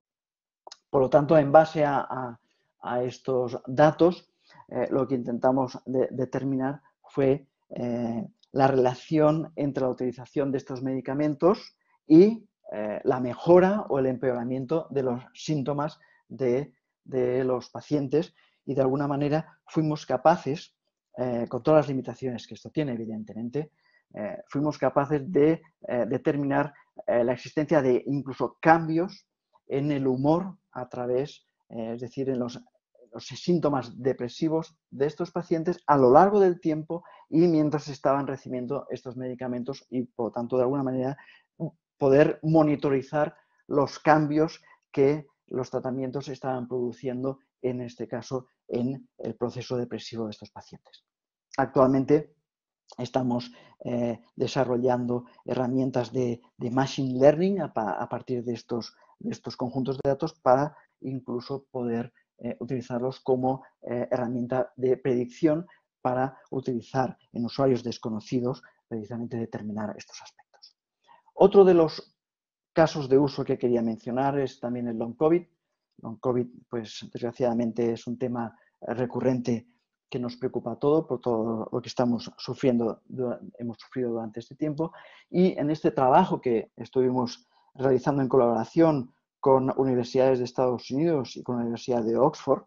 Por lo tanto, en base a, a, a estos datos, eh, lo que intentamos de, determinar fue eh, la relación entre la utilización de estos medicamentos y eh, la mejora o el empeoramiento de los síntomas de, de los pacientes, y de alguna manera fuimos capaces, eh, con todas las limitaciones que esto tiene, evidentemente, eh, fuimos capaces de eh, determinar eh, la existencia de incluso cambios en el humor a través, eh, es decir, en los, los síntomas depresivos de estos pacientes a lo largo del tiempo y mientras estaban recibiendo estos medicamentos, y por lo tanto de alguna manera poder monitorizar los cambios que los tratamientos estaban produciendo, en este caso en el proceso depresivo de estos pacientes. Actualmente estamos eh, desarrollando herramientas de, de machine learning a, a partir de estos, de estos conjuntos de datos para incluso poder eh, utilizarlos como eh, herramienta de predicción para utilizar en usuarios desconocidos precisamente determinar estos aspectos. Otro de los casos de uso que quería mencionar es también el long COVID. Long COVID, pues desgraciadamente es un tema recurrente que nos preocupa a todos por todo lo que estamos sufriendo, hemos sufrido durante este tiempo, y en este trabajo que estuvimos realizando en colaboración con universidades de Estados Unidos y con la Universidad de Oxford,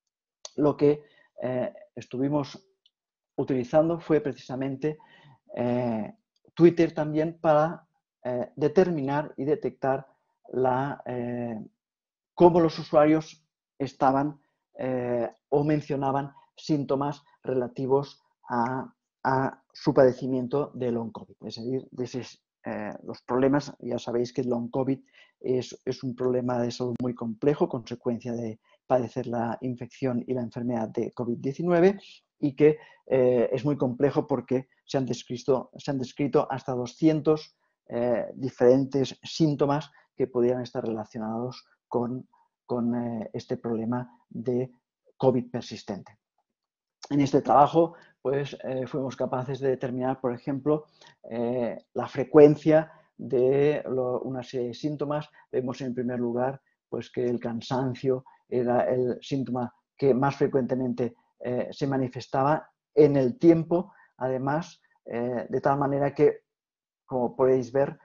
lo que eh, estuvimos utilizando fue precisamente eh, Twitter también para eh, determinar y detectar la, eh, cómo los usuarios estaban eh, o mencionaban síntomas relativos a, a su padecimiento de long COVID. Es decir, de esos, eh, los problemas, ya sabéis que el long COVID es, es un problema de salud muy complejo, consecuencia de padecer la infección y la enfermedad de COVID diecinueve, y que eh, es muy complejo porque se han descrito, se han descrito hasta doscientos eh, diferentes síntomas que podrían estar relacionados con, con eh, este problema de COVID persistente. En este trabajo, pues, eh, fuimos capaces de determinar, por ejemplo, eh, la frecuencia de lo, una serie de síntomas. Vemos en primer lugar pues, que el cansancio era el síntoma que más frecuentemente eh, se manifestaba en el tiempo, además, eh, de tal manera que, como podéis ver,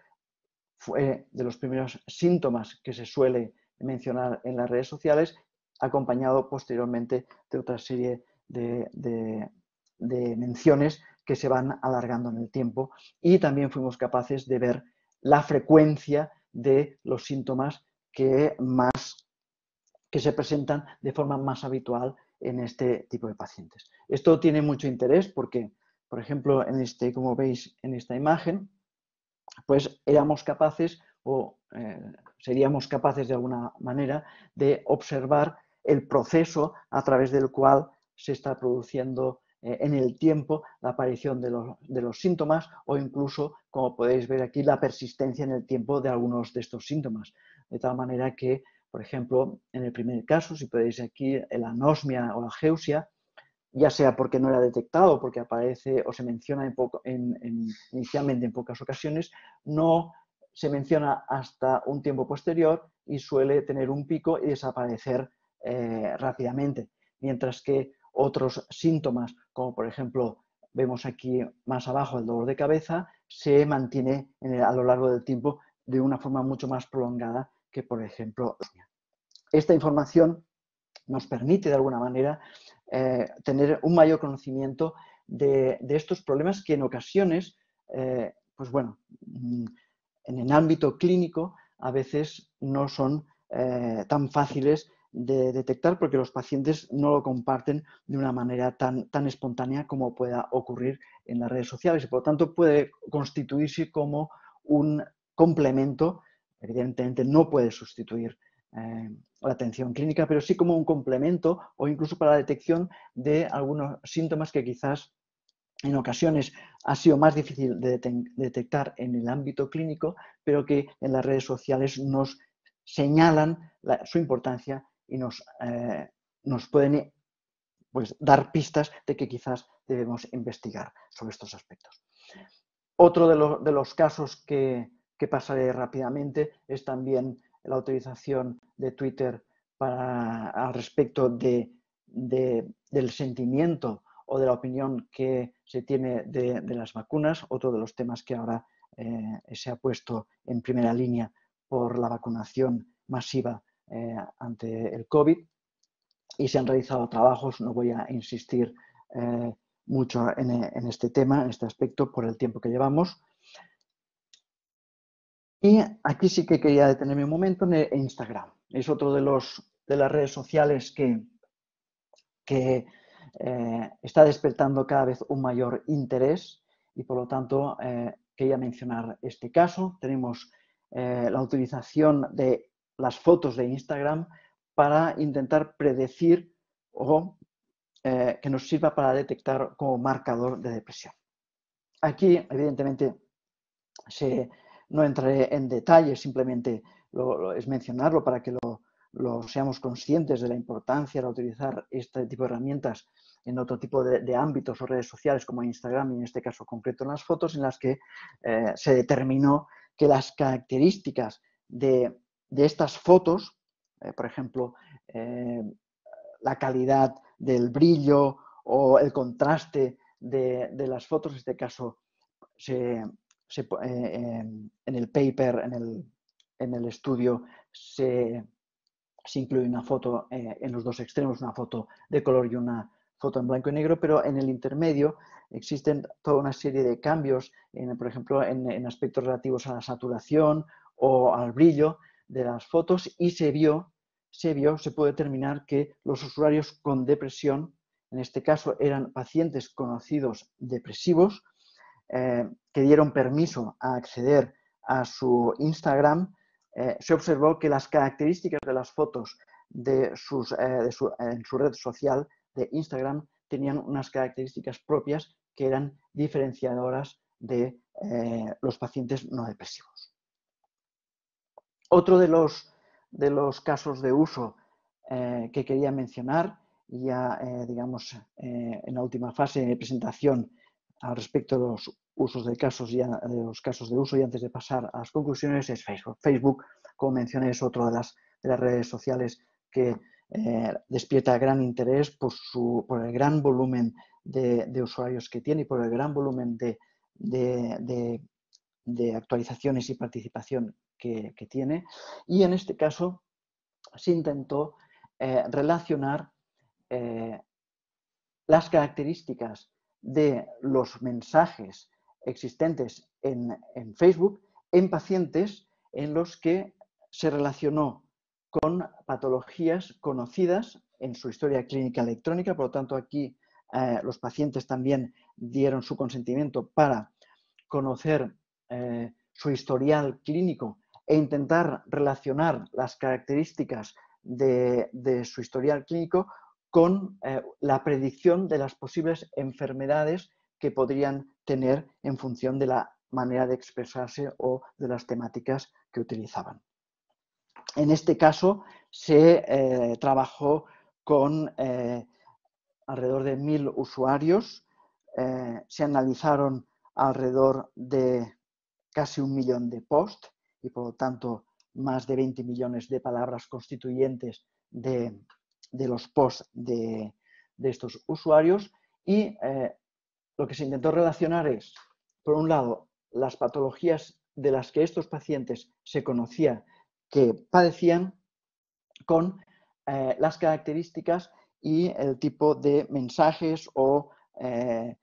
fue de los primeros síntomas que se suele mencionar en las redes sociales, acompañado posteriormente de otra serie de, de, de menciones que se van alargando en el tiempo, y también fuimos capaces de ver la frecuencia de los síntomas que, más, que se presentan de forma más habitual en este tipo de pacientes. Esto tiene mucho interés porque, por ejemplo, en este, como veis en esta imagen, pues éramos capaces o eh, seríamos capaces de alguna manera de observar el proceso a través del cual se está produciendo eh, en el tiempo la aparición de los, de los síntomas, o incluso, como podéis ver aquí, la persistencia en el tiempo de algunos de estos síntomas. De tal manera que, por ejemplo, en el primer caso, si podéis aquí, la anosmia o la ageusia, ya sea porque no era detectado, porque aparece o se menciona en poco, en, en, inicialmente en pocas ocasiones, no se menciona hasta un tiempo posterior y suele tener un pico y desaparecer eh, rápidamente. Mientras que otros síntomas, como por ejemplo vemos aquí más abajo el dolor de cabeza, se mantiene en el, a lo largo del tiempo de una forma mucho más prolongada que, por ejemplo, esta información nos permite de alguna manera eh, tener un mayor conocimiento de, de estos problemas que en ocasiones, eh, pues bueno, en el ámbito clínico a veces no son eh, tan fáciles de detectar porque los pacientes no lo comparten de una manera tan, tan espontánea como pueda ocurrir en las redes sociales y por lo tanto puede constituirse como un complemento. Evidentemente no puede sustituir eh, la atención clínica, pero sí como un complemento o incluso para la detección de algunos síntomas que quizás en ocasiones ha sido más difícil de detectar en el ámbito clínico, pero que en las redes sociales nos señalan la, su importancia y nos, eh, nos pueden pues, dar pistas de que quizás debemos investigar sobre estos aspectos. Otro de, lo, de los casos que, que pasaré rápidamente es también la utilización de Twitter para, al respecto de, de, del sentimiento o de la opinión que se tiene de, de las vacunas, otro de los temas que ahora eh, se ha puesto en primera línea por la vacunación masiva eh, ante el COVID. Y se han realizado trabajos, no voy a insistir eh, mucho en, en este tema, en este aspecto, por el tiempo que llevamos. Y aquí sí que quería detenerme un momento en Instagram. Es otro de, los, de las redes sociales que, que eh, está despertando cada vez un mayor interés y por lo tanto eh, quería mencionar este caso. Tenemos eh, la utilización de las fotos de Instagram para intentar predecir o eh, que nos sirva para detectar como marcador de depresión. Aquí, evidentemente, se, no entraré en detalle, simplemente lo, lo, es mencionarlo para que lo, lo seamos conscientes de la importancia de utilizar este tipo de herramientas en otro tipo de, de ámbitos o redes sociales como Instagram y en este caso concreto en las fotos, en las que eh, se determinó que las características de, de estas fotos, eh, por ejemplo, eh, la calidad del brillo o el contraste de, de las fotos, en este caso se, se, eh, en el paper, en el, en el estudio, se, se incluye una foto eh, en los dos extremos, una foto de color y una foto en blanco y negro, pero en el intermedio existen toda una serie de cambios, en, por ejemplo, en, en aspectos relativos a la saturación o al brillo de las fotos y se vio, se vio, se puede determinar que los usuarios con depresión, en este caso eran pacientes conocidos depresivos, eh, que dieron permiso a acceder a su Instagram, eh, se observó que las características de las fotos de sus, eh, de su, en su red social de Instagram tenían unas características propias que eran diferenciadoras de eh, los pacientes no depresivos. Otro de los, de los casos de uso eh, que quería mencionar, ya eh, digamos eh, en la última fase de presentación al respecto de los usos de casos, ya, de los casos de uso y antes de pasar a las conclusiones, es Facebook. Facebook, como mencioné, es otra de las, de las redes sociales que eh, despierta gran interés por, su, por el gran volumen de, de usuarios que tiene y por el gran volumen de, de, de, de actualizaciones y participación que, que, tiene. Y en este caso se intentó eh, relacionar eh, las características de los mensajes existentes en, en Facebook en pacientes en los que se relacionó con patologías conocidas en su historia clínica electrónica. Por lo tanto, aquí eh, los pacientes también dieron su consentimiento para conocer eh, su historial clínico e intentar relacionar las características de, de su historial clínico con eh, la predicción de las posibles enfermedades que podrían tener en función de la manera de expresarse o de las temáticas que utilizaban. En este caso se eh, trabajó con eh, alrededor de mil usuarios, eh, se analizaron alrededor de casi un millón de posts y por lo tanto más de veinte millones de palabras constituyentes de, de los posts de, de, estos usuarios y eh, lo que se intentó relacionar es, por un lado, las patologías de las que estos pacientes se conocía que padecían con eh, las características y el tipo de mensajes o eh,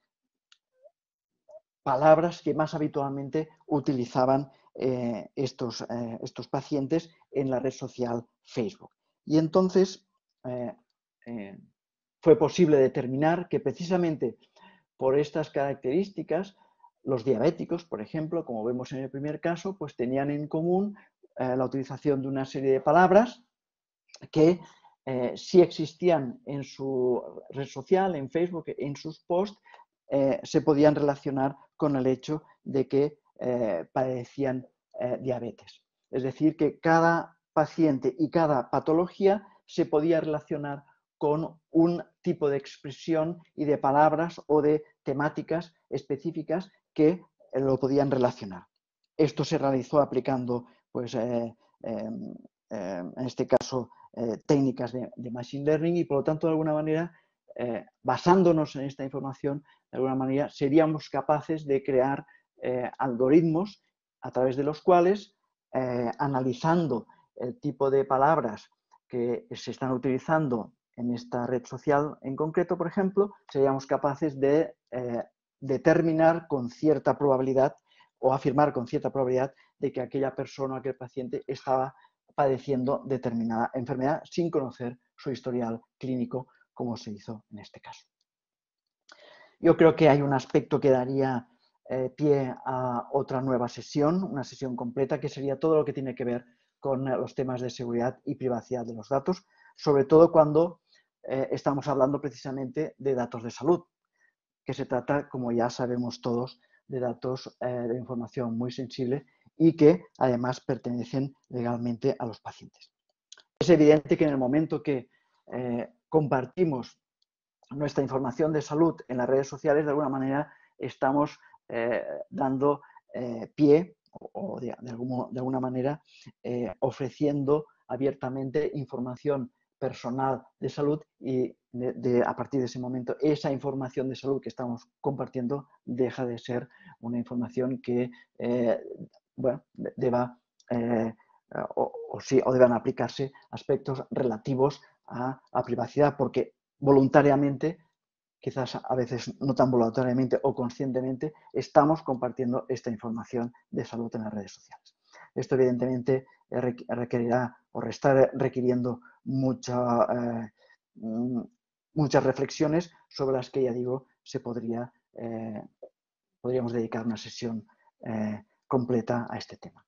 palabras que más habitualmente utilizaban eh, estos, eh, estos pacientes en la red social Facebook. Y entonces eh, eh, fue posible determinar que precisamente por estas características los diabéticos, por ejemplo, como vemos en el primer caso, pues tenían en común eh, la utilización de una serie de palabras que eh, sí existían en su red social, en Facebook, en sus posts, eh, se podían relacionar con el hecho de que eh, padecían eh, diabetes. Es decir, que cada paciente y cada patología se podía relacionar con un tipo de expresión y de palabras o de temáticas específicas que eh, lo podían relacionar. Esto se realizó aplicando, pues, eh, eh, eh, en este caso, eh, técnicas de, de Machine Learning y, por lo tanto, de alguna manera, eh, basándonos en esta información, de alguna manera seríamos capaces de crear eh, algoritmos a través de los cuales, eh, analizando el tipo de palabras que se están utilizando en esta red social en concreto, por ejemplo, seríamos capaces de eh, determinar con cierta probabilidad o afirmar con cierta probabilidad de que aquella persona o aquel paciente estaba padeciendo determinada enfermedad sin conocer su historial clínico, como se hizo en este caso. Yo creo que hay un aspecto que daría eh, pie a otra nueva sesión, una sesión completa, que sería todo lo que tiene que ver con los temas de seguridad y privacidad de los datos, sobre todo cuando eh, estamos hablando precisamente de datos de salud, que se trata, como ya sabemos todos, de datos eh, de información muy sensible y que además pertenecen legalmente a los pacientes. Es evidente que en el momento que eh, compartimos nuestra información de salud en las redes sociales, de alguna manera estamos eh, dando eh, pie o, o de, de, algún, de, alguna manera eh, ofreciendo abiertamente información personal de salud y de, de, a partir de ese momento esa información de salud que estamos compartiendo deja de ser una información que eh, bueno, deba eh, o, o, sí, o deban aplicarse aspectos relativos a, a privacidad, porque voluntariamente, quizás a veces no tan voluntariamente o conscientemente, estamos compartiendo esta información de salud en las redes sociales. Esto evidentemente requerirá o está requiriendo mucha, eh, muchas reflexiones sobre las que, ya digo, se podría, eh, podríamos dedicar una sesión eh, completa a este tema.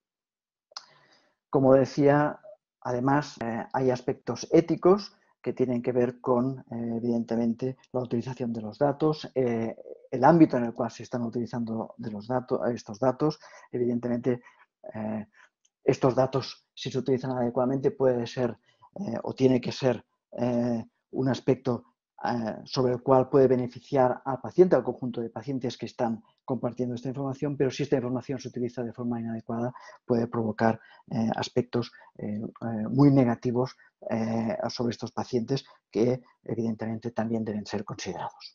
Como decía, además eh, hay aspectos éticos que tienen que ver con, eh, evidentemente, la utilización de los datos, eh, el ámbito en el cual se están utilizando de los datos, estos datos. Evidentemente, eh, estos datos, si se utilizan adecuadamente, puede ser eh, o tiene que ser eh, un aspecto eh, sobre el cual puede beneficiar al paciente, al conjunto de pacientes que están compartiendo esta información, pero si esta información se utiliza de forma inadecuada, puede provocar eh, aspectos eh, eh, muy negativos eh, sobre estos pacientes que evidentemente también deben ser considerados.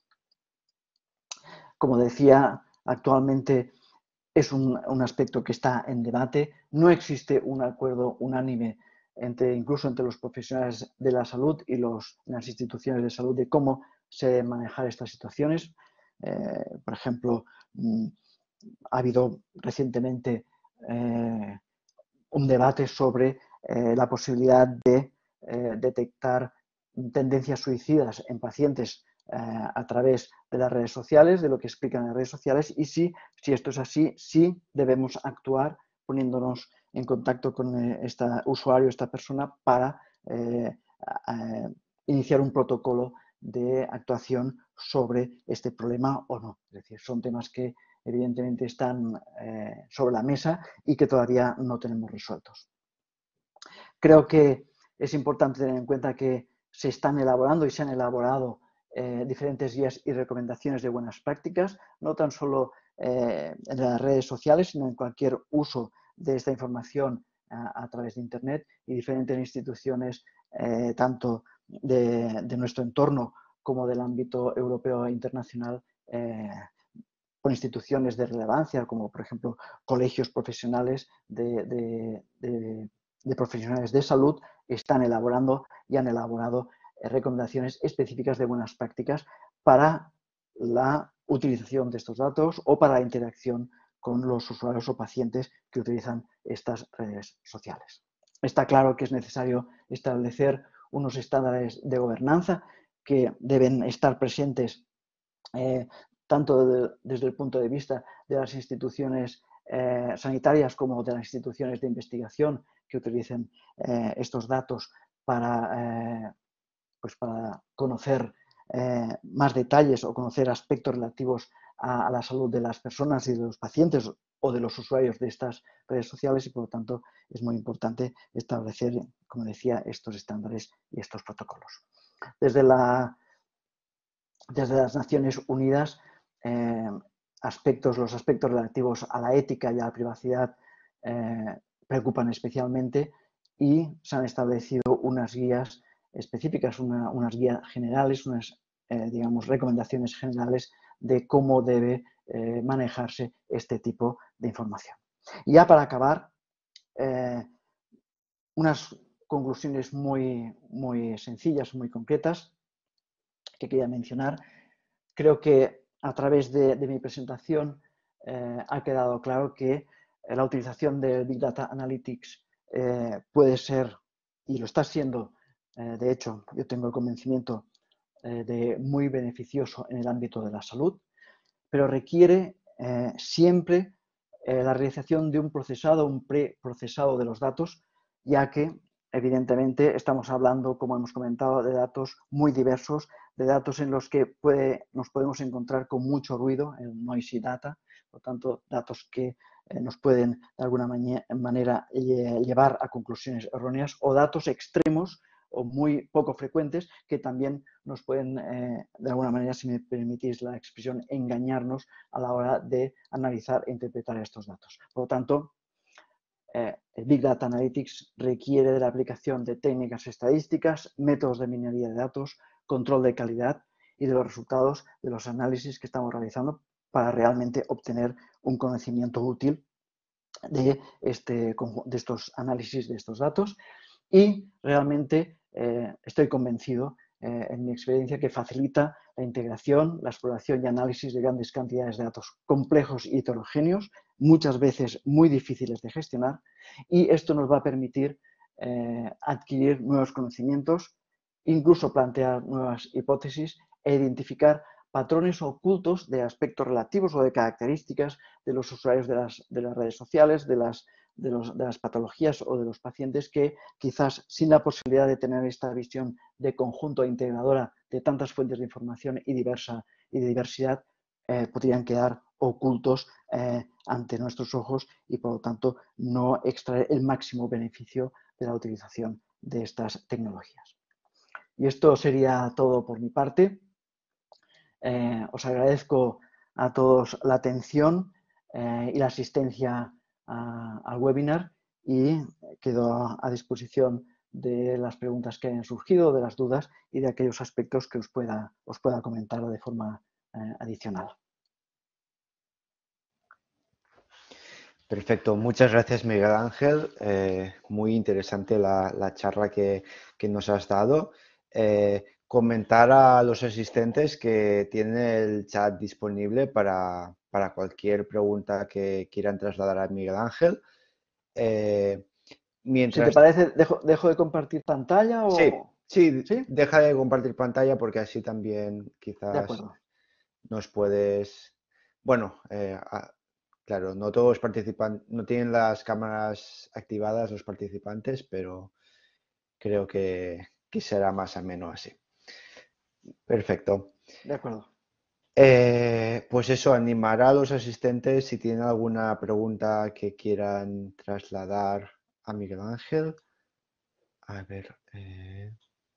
Como decía, actualmente es un, un aspecto que está en debate, no existe un acuerdo unánime entre, incluso entre los profesionales de la salud y los, las instituciones de salud de cómo se deben manejar estas situaciones. Eh, por ejemplo, mmm, ha habido recientemente eh, un debate sobre eh, la posibilidad de eh, detectar tendencias suicidas en pacientes eh, a través de las redes sociales, de lo que explican en las redes sociales, y si, si esto es así, sí debemos actuar poniéndonos en contacto con eh, este usuario, esta persona, para eh, eh, iniciar un protocolo de actuación sobre este problema o no. Es decir, son temas que evidentemente están eh, sobre la mesa y que todavía no tenemos resueltos. Creo que es importante tener en cuenta que se están elaborando y se han elaborado eh, diferentes guías y recomendaciones de buenas prácticas, no tan solo eh, en las redes sociales, sino en cualquier uso de esta información a, a través de Internet, y diferentes instituciones, eh, tanto de, de nuestro entorno como del ámbito europeo e internacional, eh, con instituciones de relevancia, como por ejemplo colegios profesionales de, de, de, de profesionales de salud, están elaborando y han elaborado eh, recomendaciones específicas de buenas prácticas para la utilización de estos datos o para la interacción con los usuarios o pacientes que utilizan estas redes sociales. Está claro que es necesario establecer unos estándares de gobernanza que deben estar presentes eh, tanto de, desde el punto de vista de las instituciones eh, sanitarias como de las instituciones de investigación que utilicen eh, estos datos para, eh, pues para conocer eh, más detalles o conocer aspectos relativos a, a la salud de las personas y de los pacientes o de los usuarios de estas redes sociales y por lo tanto es muy importante establecer, como decía, estos estándares y estos protocolos. Desde, la, desde las Naciones Unidas, eh, aspectos, los aspectos relativos a la ética y a la privacidad eh, preocupan especialmente y se han establecido unas guías específicas, una, unas guías generales, unas eh, digamos, recomendaciones generales de cómo debe eh, manejarse este tipo de información. Y ya para acabar, eh, unas conclusiones muy, muy sencillas, muy concretas que quería mencionar. Creo que a través de, de mi presentación eh, ha quedado claro que la utilización de Big Data Analytics eh, puede ser, y lo está siendo, eh, de hecho, yo tengo el convencimiento eh, de muy beneficioso en el ámbito de la salud, pero requiere eh, siempre eh, la realización de un procesado, un preprocesado de los datos, ya que evidentemente estamos hablando, como hemos comentado, de datos muy diversos, de datos en los que puede, nos podemos encontrar con mucho ruido, el noisy data, por tanto, datos que eh, nos pueden de alguna manera llevar a conclusiones erróneas o datos extremos o muy poco frecuentes que también nos pueden, eh, de alguna manera, si me permitís la expresión, engañarnos a la hora de analizar e interpretar estos datos. Por lo tanto, eh, el Big Data Analytics requiere de la aplicación de técnicas estadísticas, métodos de minería de datos, control de calidad y de los resultados de los análisis que estamos realizando para realmente obtener un conocimiento útil de, este, de estos análisis, de estos datos. Y realmente eh, estoy convencido, eh, en mi experiencia, que facilita la integración, la exploración y análisis de grandes cantidades de datos complejos y heterogéneos, muchas veces muy difíciles de gestionar, y esto nos va a permitir eh, adquirir nuevos conocimientos, incluso plantear nuevas hipótesis e identificar patrones ocultos de aspectos relativos o de características de los usuarios de las, de las redes sociales, de las De, los, de las patologías o de los pacientes que quizás sin la posibilidad de tener esta visión de conjunto integradora de tantas fuentes de información y, diversa, y de diversidad eh, podrían quedar ocultos eh, ante nuestros ojos y por lo tanto no extraer el máximo beneficio de la utilización de estas tecnologías. Y esto sería todo por mi parte. Eh, os agradezco a todos la atención eh, y la asistencia a, al webinar y quedo a disposición de las preguntas que hayan surgido, de las dudas y de aquellos aspectos que os pueda, os pueda comentar de forma eh, adicional. Perfecto, muchas gracias Miguel Ángel. Eh, muy interesante la, la charla que, que, nos has dado. Eh, comentar a los asistentes que tienen el chat disponible para, para cualquier pregunta que quieran trasladar a Miguel Ángel. Eh, mientras... Si te parece, dejo, dejo de compartir pantalla o... Sí, sí, ¿Sí? deja de compartir pantalla porque así también De quizás acuerdo. nos puedes... Bueno, eh, a... claro, no todos participan, no tienen las cámaras activadas los participantes, pero creo que, que será más ameno así. Perfecto. De acuerdo. Eh, pues eso, animar a los asistentes si tienen alguna pregunta que quieran trasladar a Miguel Ángel. A ver, eh,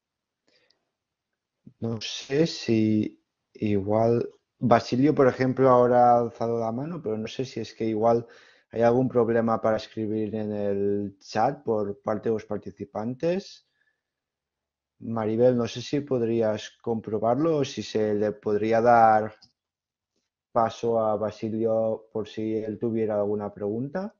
no sé si igual Basilio, por ejemplo, ahora ha alzado la mano, pero no sé si es que igual hay algún problema para escribir en el chat por parte de los participantes. Maribel, no sé si podrías comprobarlo o si se le podría dar paso a Basilio por si él tuviera alguna pregunta.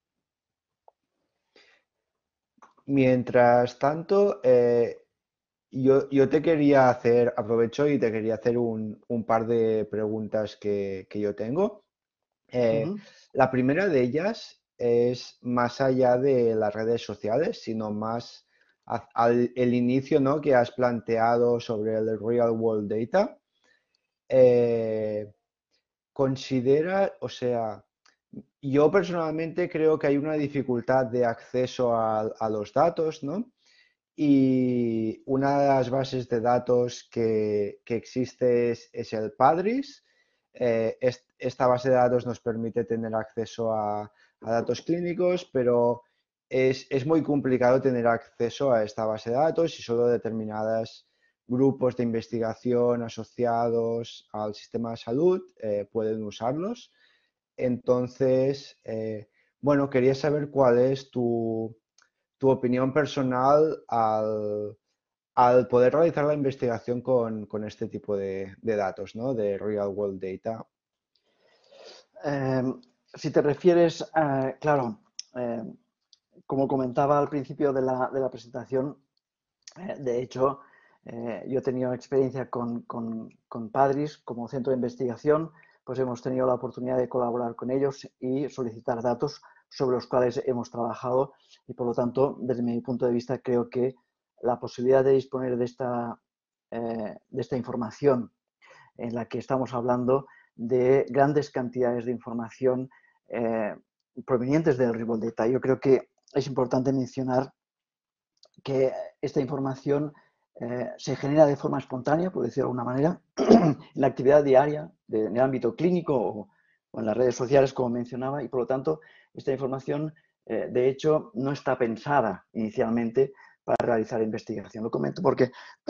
Mientras tanto, eh, yo, yo te quería hacer, aprovecho y te quería hacer un, un par de preguntas que, que yo tengo. Eh, Ujú. la primera de ellas es más allá de las redes sociales, sino más a- al el inicio, ¿no?, que has planteado sobre el real world data. Eh, considera, o sea, yo personalmente creo que hay una dificultad de acceso a, a los datos, ¿no? Y una de las bases de datos que, que existe es, es el PADRIS. Eh, est- esta base de datos nos permite tener acceso a, a datos clínicos, pero es, es muy complicado tener acceso a esta base de datos y solo determinados grupos de investigación asociados al sistema de salud eh, pueden usarlos. Entonces, eh, bueno, quería saber cuál es tu, tu opinión personal al, al poder realizar la investigación con, con este tipo de, de datos, ¿no? De real world data. Eh, si te refieres, a, claro, eh, como comentaba al principio de la, de la presentación, eh, de hecho, eh, yo he tenido experiencia con, con, con PADRIS como centro de investigación, pues hemos tenido la oportunidad de colaborar con ellos y solicitar datos sobre los cuales hemos trabajado y, por lo tanto, desde mi punto de vista, creo que la posibilidad de disponer de esta, eh, de esta información en la que estamos hablando de grandes cantidades de información eh, provenientes del Real Data. Yo creo que es importante mencionar que esta información eh, se genera de forma espontánea, por decirlo de alguna manera, en la actividad diaria, de, en el ámbito clínico o, o, en las redes sociales, como mencionaba, y por lo tanto esta información, eh, de hecho, no está pensada inicialmente para realizar investigación. Lo comento porque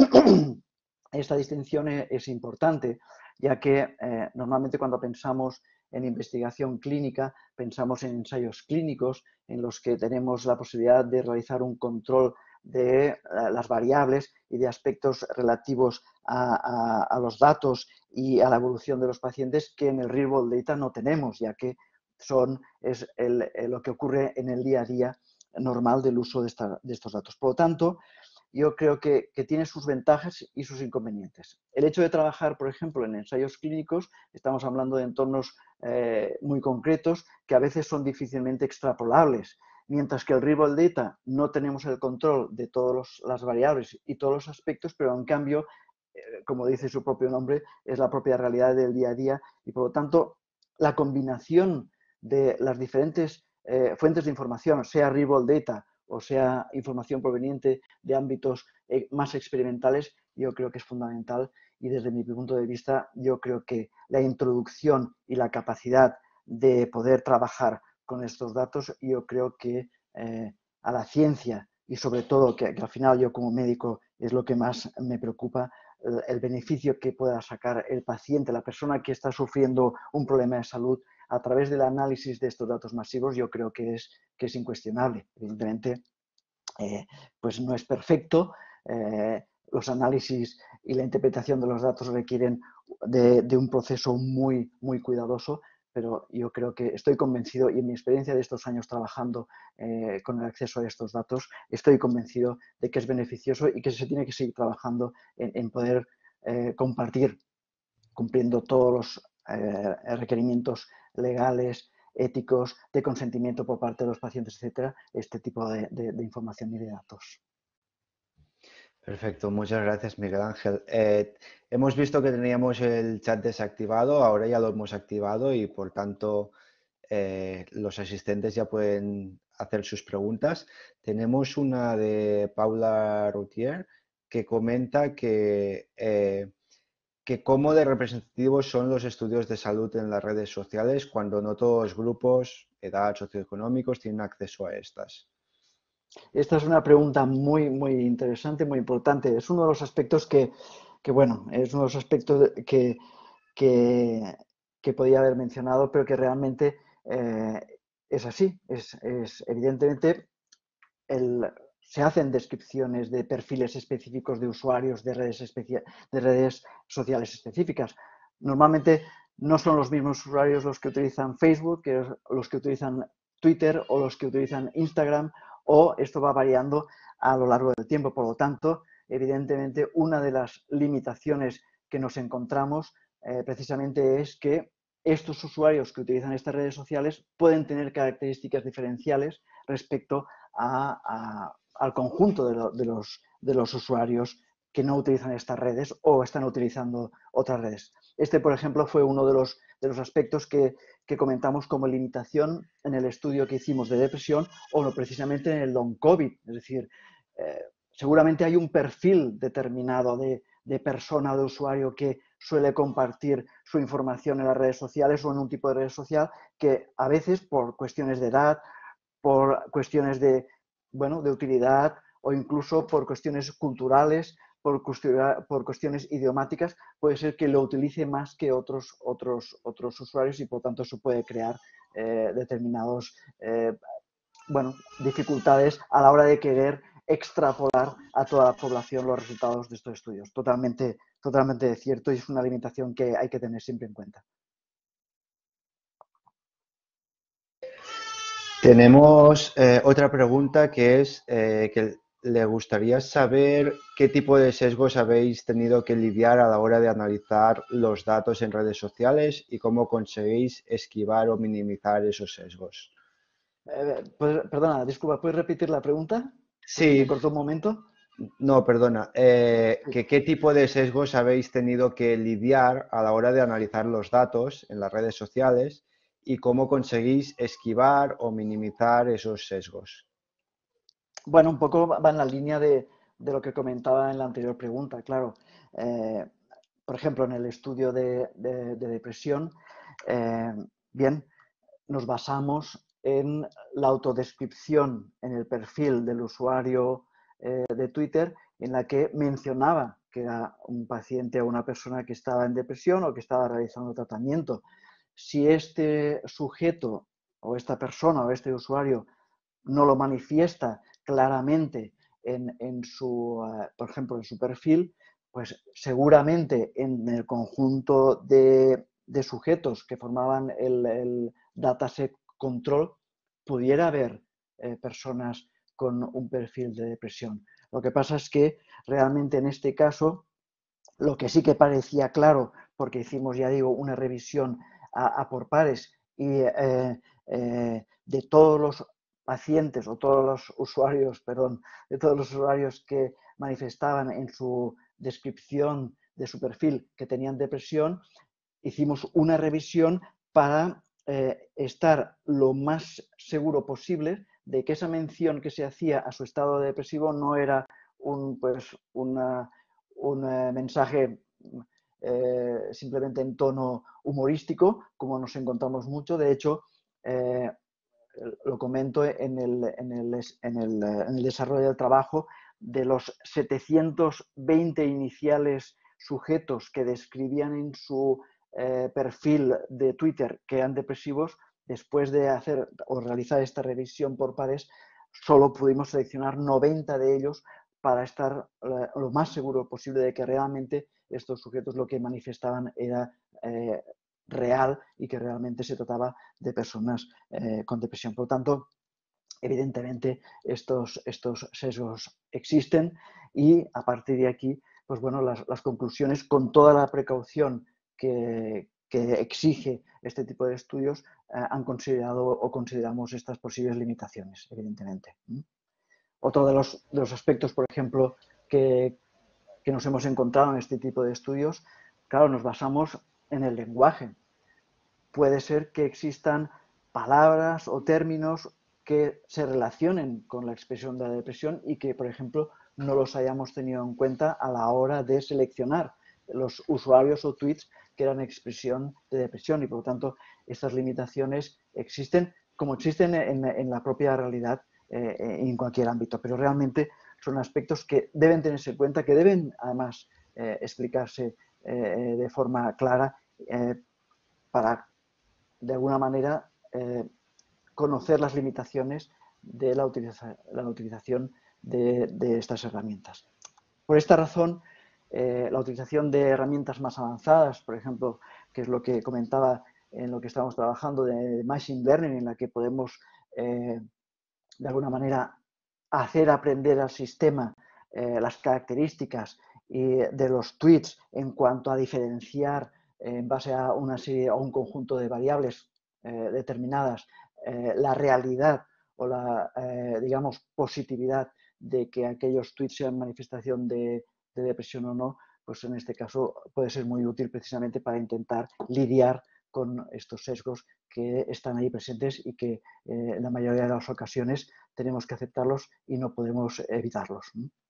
esta distinción es importante, ya que eh, normalmente cuando pensamos en investigación clínica, pensamos en ensayos clínicos en los que tenemos la posibilidad de realizar un control de eh, las variables y de aspectos relativos a, a, a, los datos y a la evolución de los pacientes que en el real world data no tenemos, ya que son, es el, el, lo que ocurre en el día a día normal del uso de, esta, de estos datos. Por lo tanto, yo creo que, que, tiene sus ventajas y sus inconvenientes. El hecho de trabajar, por ejemplo, en ensayos clínicos, estamos hablando de entornos eh, muy concretos que a veces son difícilmente extrapolables, mientras que el real world data no tenemos el control de todas las variables y todos los aspectos, pero en cambio, eh, como dice su propio nombre, es la propia realidad del día a día y por lo tanto la combinación de las diferentes eh, fuentes de información, sea real world data o sea información proveniente de ámbitos eh, más experimentales, yo creo que es fundamental y desde mi punto de vista yo creo que la introducción y la capacidad de poder trabajar con estos datos, yo creo que eh, a la ciencia y sobre todo que, que al final yo como médico es lo que más me preocupa, el, el beneficio que pueda sacar el paciente, la persona que está sufriendo un problema de salud a través del análisis de estos datos masivos, yo creo que es, que es incuestionable. Evidentemente, eh, pues no es perfecto. Eh, los análisis y la interpretación de los datos requieren de, de, un proceso muy, muy cuidadoso, pero yo creo que estoy convencido y en mi experiencia de estos años trabajando eh, con el acceso a estos datos, estoy convencido de que es beneficioso y que se tiene que seguir trabajando en, en poder eh, compartir, cumpliendo todos los eh, requerimientos legales, éticos, de consentimiento por parte de los pacientes, etcétera, este tipo de, de, de información y de datos. Perfecto, muchas gracias, Miguel Ángel. Eh, hemos visto que teníamos el chat desactivado, ahora ya lo hemos activado y por tanto eh, los asistentes ya pueden hacer sus preguntas. Tenemos una de Paula Routier que comenta que, eh, que cómo de representativos son los estudios de salud en las redes sociales cuando no todos los grupos, edad, socioeconómicos tienen acceso a estas. Esta es una pregunta muy, muy interesante, muy importante. Es uno de los aspectos que, que bueno, es uno de los aspectos que, que, que podía haber mencionado, pero que realmente eh, es así. Es, es evidentemente, el, se hacen descripciones de perfiles específicos de usuarios de redes, de redes sociales específicas. Normalmente no son los mismos usuarios los que utilizan Facebook, que los que utilizan Twitter o los que utilizan Instagram, o esto va variando a lo largo del tiempo. Por lo tanto, evidentemente una de las limitaciones que nos encontramos eh, precisamente es que estos usuarios que utilizan estas redes sociales pueden tener características diferenciales respecto a, a, al conjunto de, lo, de, los, de los usuarios que no utilizan estas redes o están utilizando otras redes. Este, por ejemplo, fue uno de los, de los aspectos que, que comentamos como limitación en el estudio que hicimos de depresión o no, precisamente en el long COVID. Es decir, eh, seguramente hay un perfil determinado de, de persona o de usuario que suele compartir su información en las redes sociales o en un tipo de red social que a veces por cuestiones de edad, por cuestiones de, bueno, de utilidad o incluso por cuestiones culturales, por, por cuestiones idiomáticas, puede ser que lo utilice más que otros, otros, otros usuarios y por tanto eso puede crear eh, determinados eh, bueno, dificultades a la hora de querer extrapolar a toda la población los resultados de estos estudios. Totalmente, totalmente cierto y es una limitación que hay que tener siempre en cuenta. Tenemos eh, otra pregunta que es eh, que le gustaría saber qué tipo de sesgos habéis tenido que lidiar a la hora de analizar los datos en redes sociales y cómo conseguís esquivar o minimizar esos sesgos. Eh, pues, perdona, disculpa, ¿puedes repetir la pregunta? Que se me Sí, cortó un momento. no, perdona. Eh, Sí. que ¿qué tipo de sesgos habéis tenido que lidiar a la hora de analizar los datos en las redes sociales y cómo conseguís esquivar o minimizar esos sesgos? Bueno, un poco va en la línea de, de lo que comentaba en la anterior pregunta, claro. Eh, por ejemplo, en el estudio de, de, de depresión, eh, bien, nos basamos en la autodescripción en el perfil del usuario eh, de Twitter en la que mencionaba que era un paciente o una persona que estaba en depresión o que estaba realizando tratamiento. Si este sujeto o esta persona o este usuario no lo manifiesta claramente en, en su, uh, por ejemplo, en su perfil, pues seguramente en el conjunto de, de sujetos que formaban el, el dataset control pudiera haber eh, personas con un perfil de depresión. Lo que pasa es que realmente en este caso, lo que sí que parecía claro, porque hicimos, ya digo, una revisión a, a por pares y eh, eh, de todos los pacientes o todos los usuarios, perdón, de todos los usuarios que manifestaban en su descripción de su perfil que tenían depresión, hicimos una revisión para eh, estar lo más seguro posible de que esa mención que se hacía a su estado depresivo no era un, pues, una, un eh, mensaje eh, simplemente en tono humorístico, como nos encontramos mucho. De hecho, eh, lo comento en el, en, el, en, el, en el desarrollo del trabajo, de los setecientos veinte iniciales sujetos que describían en su eh, perfil de Twitter que eran depresivos, después de hacer o realizar esta revisión por pares, solo pudimos seleccionar noventa de ellos para estar eh, lo más seguro posible de que realmente estos sujetos lo que manifestaban era eh, real y que realmente se trataba de personas eh, con depresión. Por lo tanto, evidentemente estos, estos sesgos existen y a partir de aquí, pues bueno, las, las conclusiones con toda la precaución que, que exige este tipo de estudios eh, han considerado o consideramos estas posibles limitaciones, evidentemente. ¿Mm? Otro de los, de los aspectos, por ejemplo, que, que nos hemos encontrado en este tipo de estudios, claro, nos basamos en el lenguaje. Puede ser que existan palabras o términos que se relacionen con la expresión de la depresión y que, por ejemplo, no los hayamos tenido en cuenta a la hora de seleccionar los usuarios o tweets que eran expresión de depresión y, por lo tanto, estas limitaciones existen como existen en, en la propia realidad eh, en cualquier ámbito, pero realmente son aspectos que deben tenerse en cuenta, que deben además eh, explicarse eh, de forma clara eh, para de alguna manera eh, conocer las limitaciones de la, utiliza la utilización de, de, estas herramientas. Por esta razón, eh, la utilización de herramientas más avanzadas, por ejemplo, que es lo que comentaba en lo que estamos trabajando de, de Machine Learning, en la que podemos, eh, de alguna manera, hacer aprender al sistema eh, las características y de los tweets en cuanto a diferenciar eh, en base a una serie o un conjunto de variables eh, determinadas eh, la realidad o la, eh, digamos, positividad de que aquellos tweets sean manifestación de, de depresión o no, pues en este caso puede ser muy útil precisamente para intentar lidiar con estos sesgos que están ahí presentes y que eh, en la mayoría de las ocasiones tenemos que aceptarlos y no podemos evitarlos.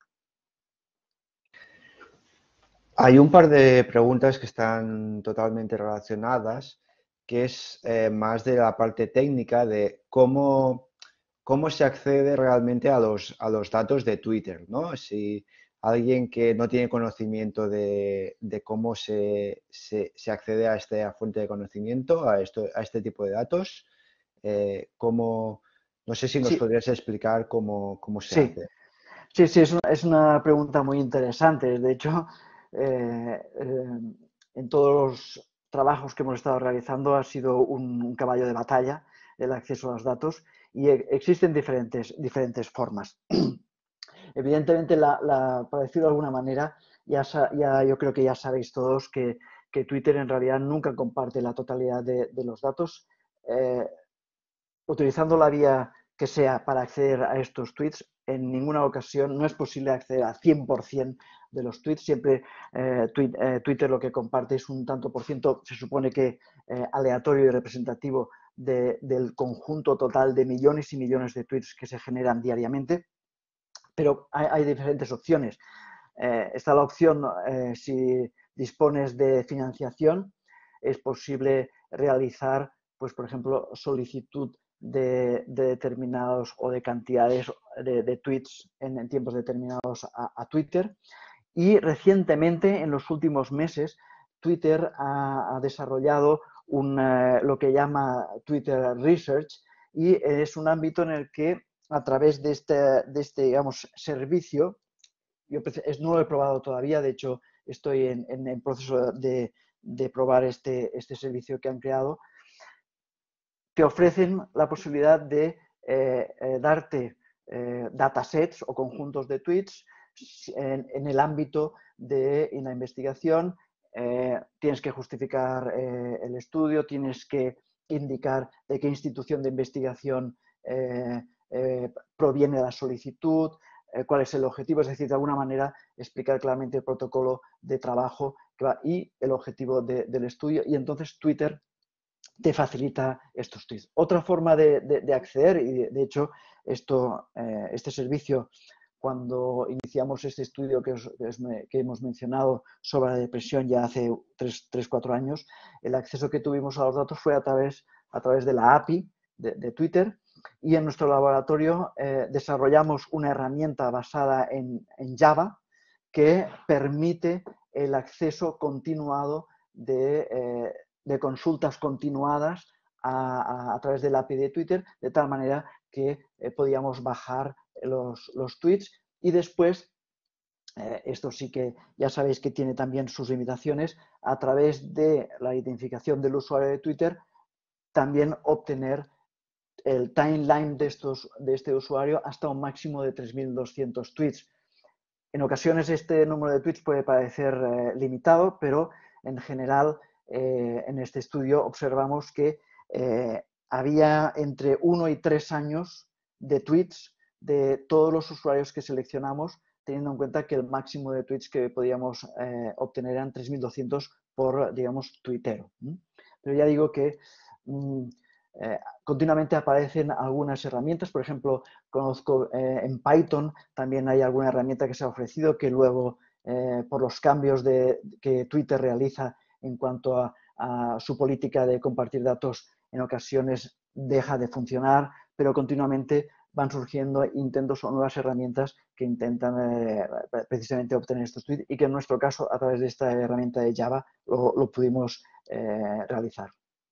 Hay un par de preguntas que están totalmente relacionadas, que es eh, más de la parte técnica de cómo, cómo se accede realmente a los, a los datos de Twitter, ¿no? Si alguien que no tiene conocimiento de, de cómo se, se, se accede a esta fuente de conocimiento, a, esto, a este tipo de datos, eh, cómo, no sé si nos Sí, podrías explicar cómo, cómo se sí, hace. sí, sí, es una, es una pregunta muy interesante. De hecho, eh, eh, en todos los trabajos que hemos estado realizando ha sido un, un caballo de batalla el acceso a los datos y e- existen diferentes, diferentes formas. Evidentemente, la, la, para decirlo de alguna manera, ya, ya, yo creo que ya sabéis todos que, que Twitter en realidad nunca comparte la totalidad de, de los datos. Eh, utilizando la vía que sea para acceder a estos tweets, en ninguna ocasión no es posible acceder al cien por cien de los tweets. Siempre eh, tweet, eh, Twitter lo que comparte es un tanto por ciento, se supone que eh, aleatorio y representativo de, del conjunto total de millones y millones de tweets que se generan diariamente. Pero hay, hay diferentes opciones. Eh, está la opción, eh, si dispones de financiación, es posible realizar, pues, por ejemplo, solicitud de, de determinados o de cantidades de, de tweets en, en, tiempos determinados a, a, Twitter. Y recientemente, en los últimos meses, Twitter ha, ha desarrollado un, eh, lo que llama Twitter Research, y es un ámbito en el que a través de este, de este digamos, servicio, yo no lo he probado todavía, de hecho estoy en, en el proceso de, de probar este, este servicio que han creado, te ofrecen la posibilidad de eh, eh, darte eh, datasets o conjuntos de tweets en, en el ámbito de en la investigación. Eh, tienes que justificar eh, el estudio, tienes que indicar de qué institución de investigación eh, eh, proviene la solicitud, eh, cuál es el objetivo, es decir, de alguna manera explicar claramente el protocolo de trabajo que va, y el objetivo de, del estudio. Y entonces Twitter te facilita estos tweets. Otra forma de, de, de acceder, y de, de hecho esto, eh, este servicio, cuando iniciamos este estudio que, os, que, hemos mencionado sobre la depresión ya hace tres cuatro años, el acceso que tuvimos a los datos fue a través, a través de la A P I de, de Twitter, y en nuestro laboratorio eh, desarrollamos una herramienta basada en, en Java que permite el acceso continuado de, eh, de consultas continuadas a, a, a, través del A P I de Twitter, de tal manera que eh, podíamos bajar los, los tweets y después, eh, esto sí que ya sabéis que tiene también sus limitaciones, a través de la identificación del usuario de Twitter, también obtener el timeline de, estos, de este usuario hasta un máximo de tres mil doscientos tweets. En ocasiones este número de tweets puede parecer eh, limitado, pero en general eh, en este estudio observamos que eh, había entre uno y tres años de tweets de todos los usuarios que seleccionamos, teniendo en cuenta que el máximo de tweets que podíamos eh, obtener eran tres mil doscientos por, digamos, tuitero. Pero ya digo que mmm, eh, continuamente aparecen algunas herramientas, por ejemplo, conozco eh, en Python también hay alguna herramienta que se ha ofrecido que luego, eh, por los cambios de, que Twitter realiza en cuanto a, a su política de compartir datos, en ocasiones deja de funcionar, pero continuamente van surgiendo intentos o nuevas herramientas que intentan eh, precisamente obtener estos tweets y que en nuestro caso, a través de esta herramienta de Java, lo, lo pudimos eh, realizar.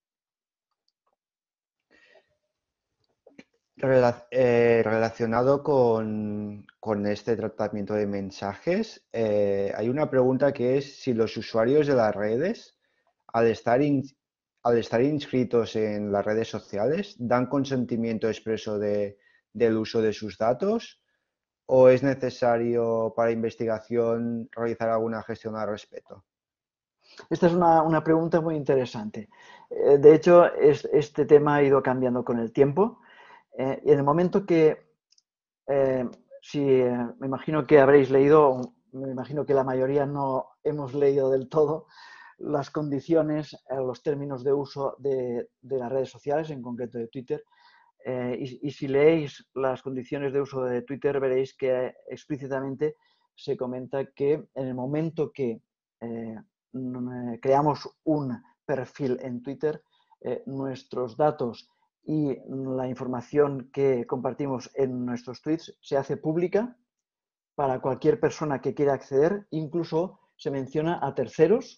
Rela- eh, relacionado con, con este tratamiento de mensajes, eh, hay una pregunta que es si los usuarios de las redes, al estar, in- al estar inscritos en las redes sociales, dan consentimiento expreso de- del uso de sus datos o es necesario para investigación realizar alguna gestión al respecto? Esta es una, una pregunta muy interesante. Eh, de hecho, es, este tema ha ido cambiando con el tiempo. Eh, y en el momento que, eh, si eh, me imagino que habréis leído, me imagino que la mayoría no hemos leído del todo las condiciones, eh, los términos de uso de, de, las redes sociales, en concreto de Twitter. Eh, y, y si leéis las condiciones de uso de Twitter, veréis que explícitamente se comenta que en el momento que eh, creamos un perfil en Twitter, eh, nuestros datos y la información que compartimos en nuestros tweets se hace pública para cualquier persona que quiera acceder, incluso se menciona a terceros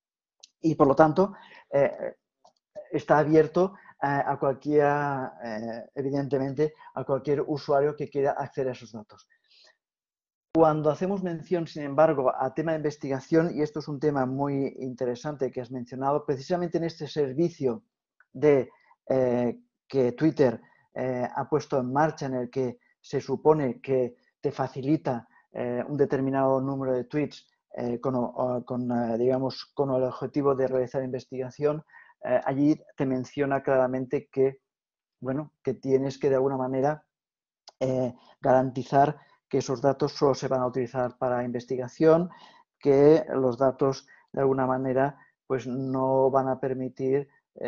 y por lo tanto eh, está abierto a, a cualquier, eh, evidentemente, a cualquier usuario que quiera acceder a esos datos. Cuando hacemos mención, sin embargo, a tema de investigación, y esto es un tema muy interesante que has mencionado, precisamente en este servicio de, eh, que Twitter eh, ha puesto en marcha, en el que se supone que te facilita eh, un determinado número de tweets eh, con, o, con, eh, digamos, con el objetivo de realizar investigación, eh, allí te menciona claramente que, bueno, que tienes que de alguna manera eh, garantizar que esos datos solo se van a utilizar para investigación, que los datos de alguna manera pues no van a permitir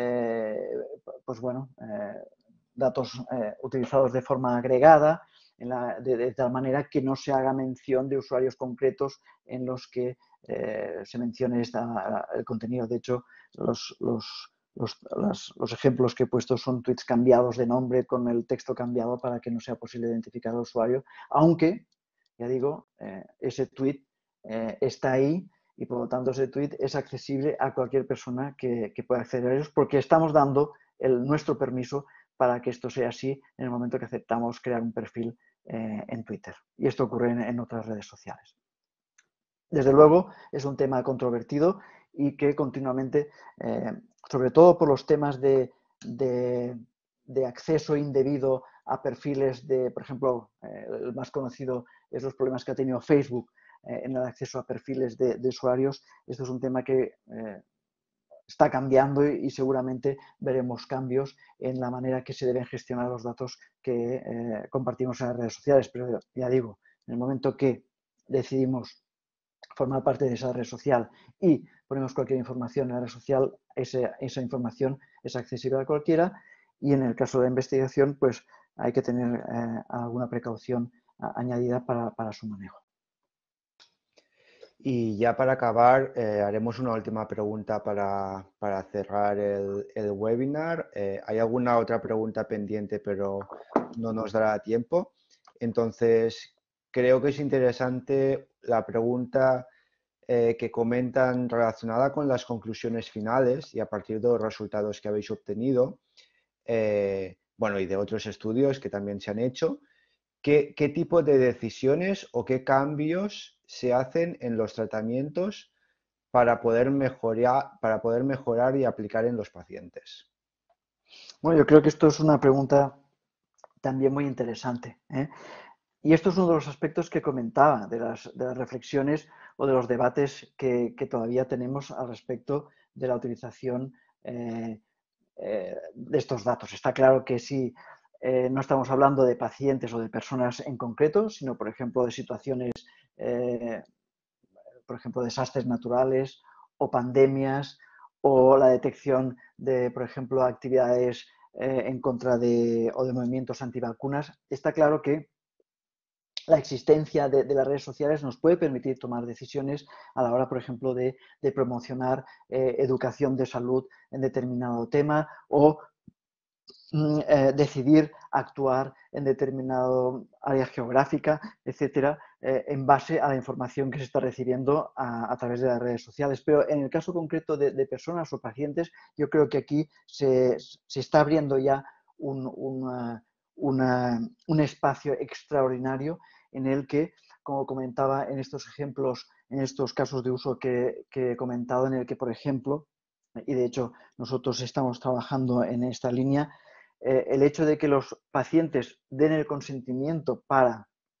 eh, pues bueno, eh, datos eh, utilizados de forma agregada, en la, de, de, tal manera que no se haga mención de usuarios concretos en los que eh, se mencione esta, el contenido. De hecho, los, los Los, los, los, ejemplos que he puesto son tweets cambiados de nombre con el texto cambiado para que no sea posible identificar al usuario, aunque, ya digo, eh, ese tweet eh, está ahí y por lo tanto ese tweet es accesible a cualquier persona que, que pueda acceder a ellos porque estamos dando el, nuestro permiso para que esto sea así en el momento que aceptamos crear un perfil eh, en Twitter. Y esto ocurre en, en otras redes sociales. Desde luego es un tema controvertido y que continuamente, eh, sobre todo por los temas de, de, de, acceso indebido a perfiles de, por ejemplo, eh, el más conocido es los problemas que ha tenido Facebook eh, en el acceso a perfiles de, de usuarios. Esto es un tema que eh, está cambiando y, y seguramente veremos cambios en la manera que se deben gestionar los datos que eh, compartimos en las redes sociales. Pero ya digo, en el momento que decidimos formar parte de esa red social y ponemos cualquier información en la red social, ese, esa información es accesible a cualquiera y en el caso de investigación pues hay que tener eh, alguna precaución a, añadida para, para su manejo. Y ya para acabar, eh, haremos una última pregunta para, para cerrar el, el webinar. Eh, hay alguna otra pregunta pendiente, pero no nos dará tiempo. Entonces, creo que es interesante la pregunta eh, que comentan relacionada con las conclusiones finales y a partir de los resultados que habéis obtenido, eh, bueno, y de otros estudios que también se han hecho. ¿Qué, qué tipo de decisiones o qué cambios se hacen en los tratamientos para poder mejorar, para poder mejorar y aplicar en los pacientes? Bueno, yo creo que esto es una pregunta también muy interesante, ¿eh? Y esto es uno de los aspectos que comentaba, de las, de las reflexiones o de los debates que, que, todavía tenemos al respecto de la utilización eh, eh, de estos datos. Está claro que si eh, no estamos hablando de pacientes o de personas en concreto, sino, por ejemplo, de situaciones, eh, por ejemplo, desastres naturales o pandemias o la detección de, por ejemplo, actividades eh, en contra de o de movimientos antivacunas, está claro que la existencia de, de, las redes sociales nos puede permitir tomar decisiones a la hora, por ejemplo, de, de promocionar eh, educación de salud en determinado tema o eh, decidir actuar en determinado área geográfica, etcétera, eh, en base a la información que se está recibiendo a, a través de las redes sociales. Pero en el caso concreto de, de personas o pacientes, yo creo que aquí se, se está abriendo ya un, una, una, un espacio extraordinario en el que, como comentaba en estos ejemplos, en estos casos de uso que, que he comentado, en el que, por ejemplo, y de hecho nosotros estamos trabajando en esta línea, eh, el hecho de que los pacientes den el consentimiento para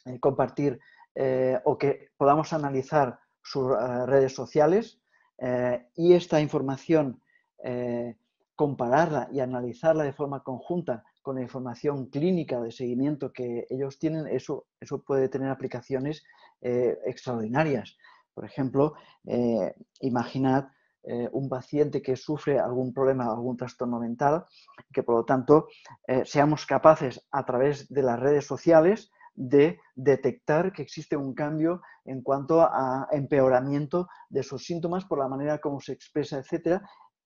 eh, compartir eh, o que podamos analizar sus uh, redes sociales eh, y esta información eh, compararla y analizarla de forma conjunta con la información clínica de seguimiento que ellos tienen, eso, eso puede tener aplicaciones eh, extraordinarias. Por ejemplo, eh, imaginad eh, un paciente que sufre algún problema, algún trastorno mental, que por lo tanto eh, seamos capaces a través de las redes sociales de detectar que existe un cambio en cuanto a empeoramiento de sus síntomas por la manera como se expresa, etcétera,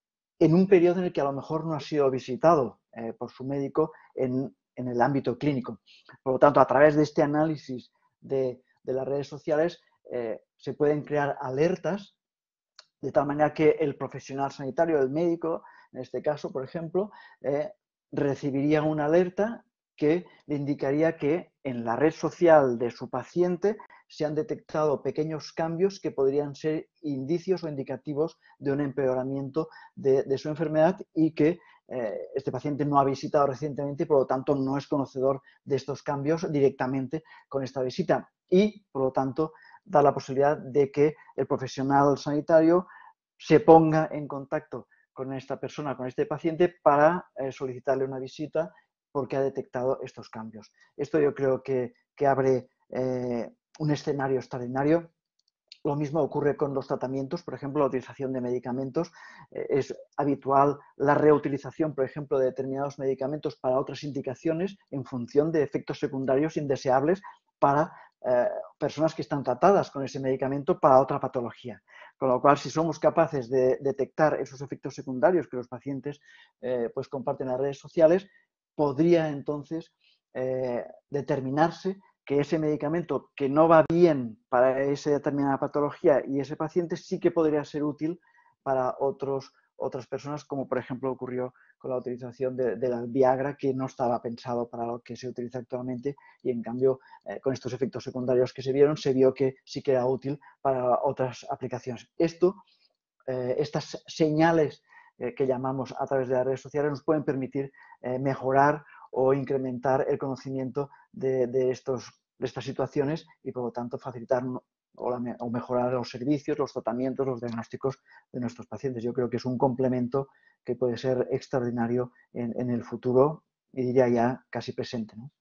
en un periodo en el que a lo mejor no ha sido visitado eh, por su médico en, en, el ámbito clínico. Por lo tanto, a través de este análisis de, de las redes sociales eh, se pueden crear alertas de tal manera que el profesional sanitario, el médico, en este caso, por ejemplo, eh, recibiría una alerta que le indicaría que en la red social de su paciente se han detectado pequeños cambios que podrían ser indicios o indicativos de un empeoramiento de, de su enfermedad y que eh, este paciente no ha visitado recientemente y por lo tanto no es conocedor de estos cambios directamente con esta visita y por lo tanto da la posibilidad de que el profesional sanitario se ponga en contacto con esta persona, con este paciente para eh, solicitarle una visita porque ha detectado estos cambios. Esto yo creo que, que abre eh, un escenario extraordinario. Lo mismo ocurre con los tratamientos, por ejemplo, la utilización de medicamentos. Eh, es habitual la reutilización, por ejemplo, de determinados medicamentos para otras indicaciones en función de efectos secundarios indeseables para eh, personas que están tratadas con ese medicamento para otra patología. Con lo cual, si somos capaces de detectar esos efectos secundarios que los pacientes eh, pues comparten en las redes sociales, podría entonces eh, determinarse que ese medicamento que no va bien para esa determinada patología y ese paciente sí que podría ser útil para otros, otras personas, como por ejemplo ocurrió con la utilización de, de la Viagra, que no estaba pensado para lo que se utiliza actualmente y en cambio eh, con estos efectos secundarios que se vieron, se vio que sí que era útil para otras aplicaciones. Esto, eh, estas señales eh, que llamamos a través de las redes sociales nos pueden permitir eh, mejorar o incrementar el conocimiento de, de, estos, de estas situaciones y por lo tanto facilitar o, la, o mejorar los servicios, los tratamientos, los diagnósticos de nuestros pacientes. Yo creo que es un complemento que puede ser extraordinario en, en el futuro y diría ya casi presente, ¿no?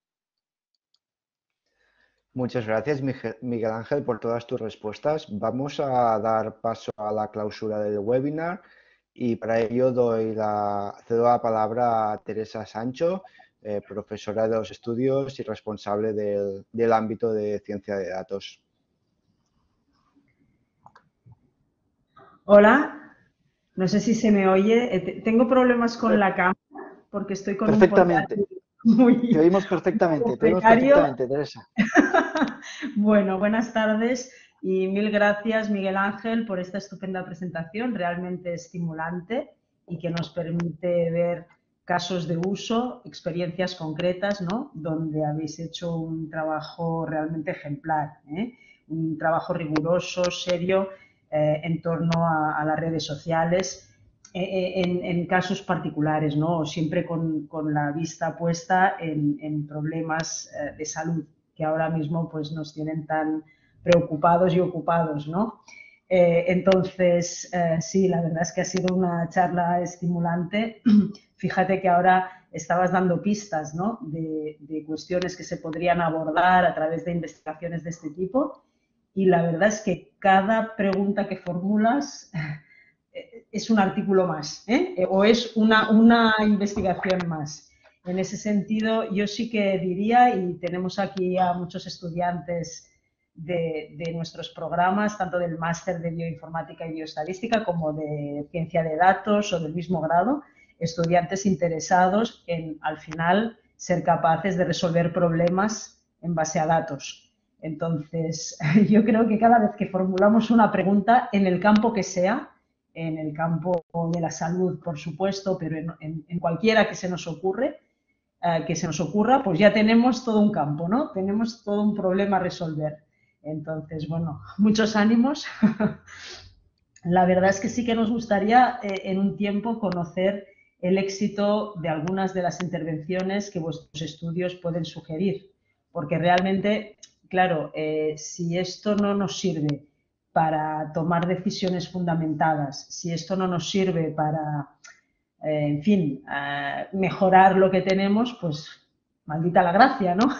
Muchas gracias, Miguel Ángel, por todas tus respuestas. Vamos a dar paso a la clausura del webinar y para ello doy la, cedo la palabra a Teresa Sancho, eh, profesora de los estudios y responsable del, del ámbito de ciencia de datos. Hola, no sé si se me oye. Tengo problemas con la cámara porque estoy con un Perfectamente. Muy te oímos perfectamente, te oímos precario. perfectamente, Teresa. Bueno, buenas tardes y mil gracias, Miguel Ángel, por esta estupenda presentación, realmente estimulante y que nos permite ver casos de uso, experiencias concretas, ¿no? Donde habéis hecho un trabajo realmente ejemplar, ¿eh? Un trabajo riguroso, serio, eh, en torno a, a las redes sociales. En, en casos particulares, ¿no? Siempre con, con la vista puesta en, en problemas eh, de salud que ahora mismo pues, nos tienen tan preocupados y ocupados, ¿no? Eh, entonces, eh, sí, la verdad es que ha sido una charla estimulante. Fíjate que ahora estabas dando pistas, ¿no? de, de cuestiones que se podrían abordar a través de investigaciones de este tipo y la verdad es que cada pregunta que formulas es un artículo más, ¿eh? o es una, una investigación más. En ese sentido, yo sí que diría, y tenemos aquí a muchos estudiantes de, de nuestros programas, tanto del máster de bioinformática y bioestadística como de ciencia de datos o del mismo grado, estudiantes interesados en, al final, ser capaces de resolver problemas en base a datos. Entonces, yo creo que cada vez que formulamos una pregunta, en el campo que sea, en el campo de la salud, por supuesto, pero en, en, en cualquiera que se nos ocurre, eh, que se nos ocurra, pues ya tenemos todo un campo, ¿no? Tenemos todo un problema a resolver. Entonces, bueno, muchos ánimos. La verdad es que sí que nos gustaría eh, en un tiempo conocer el éxito de algunas de las intervenciones que vuestros estudios pueden sugerir, porque realmente claro, eh, si esto no nos sirve para tomar decisiones fundamentadas, si esto no nos sirve para, eh, en fin, eh, mejorar lo que tenemos, pues maldita la gracia, ¿no?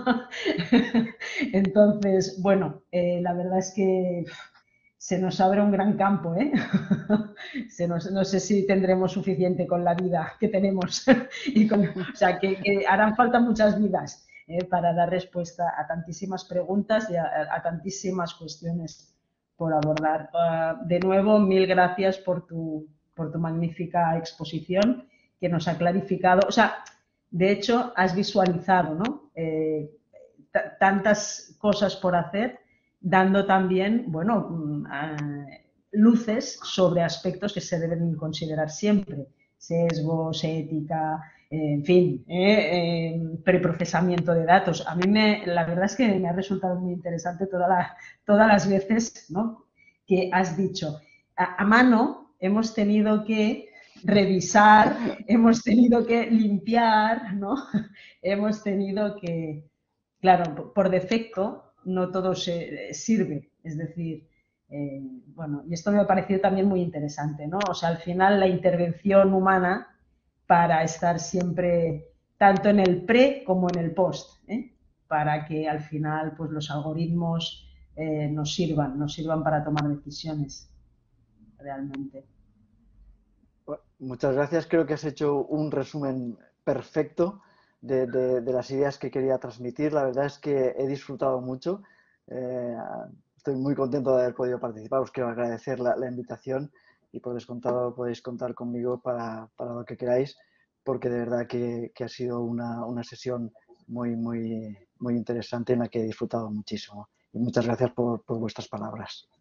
Entonces, bueno, eh, la verdad es que se nos abre un gran campo, ¿eh? Se nos, no sé si tendremos suficiente con la vida que tenemos. Y con, o sea, que, que harán falta muchas vidas eh, para dar respuesta a tantísimas preguntas y a, a tantísimas cuestiones por abordar. Uh, de nuevo, mil gracias por tu, por tu magnífica exposición que nos ha clarificado. O sea, de hecho, has visualizado, ¿no? Eh, tantas cosas por hacer, dando también, bueno, uh, luces sobre aspectos que se deben considerar siempre, sesgos, ética, eh, en fin, eh, eh, preprocesamiento de datos. A mí me, la verdad es que me ha resultado muy interesante toda la, todas las veces, ¿no?, que has dicho. A, a mano hemos tenido que revisar, hemos tenido que limpiar, ¿no? Hemos tenido que, claro, por defecto no todo se sirve, es decir, eh, bueno, y esto me ha parecido también muy interesante, ¿no? O sea, al final la intervención humana para estar siempre tanto en el pre como en el post, ¿eh? Para que al final pues los algoritmos eh, nos sirvan, nos sirvan para tomar decisiones realmente. Muchas gracias, creo que has hecho un resumen perfecto de, de, de las ideas que quería transmitir. La verdad es que he disfrutado mucho. Eh, estoy muy contento de haber podido participar. Os quiero agradecer la, la invitación y por descontado podéis contar conmigo para, para lo que queráis, porque de verdad que, que ha sido una, una sesión muy, muy, muy interesante en la que he disfrutado muchísimo. Y muchas gracias por, por vuestras palabras.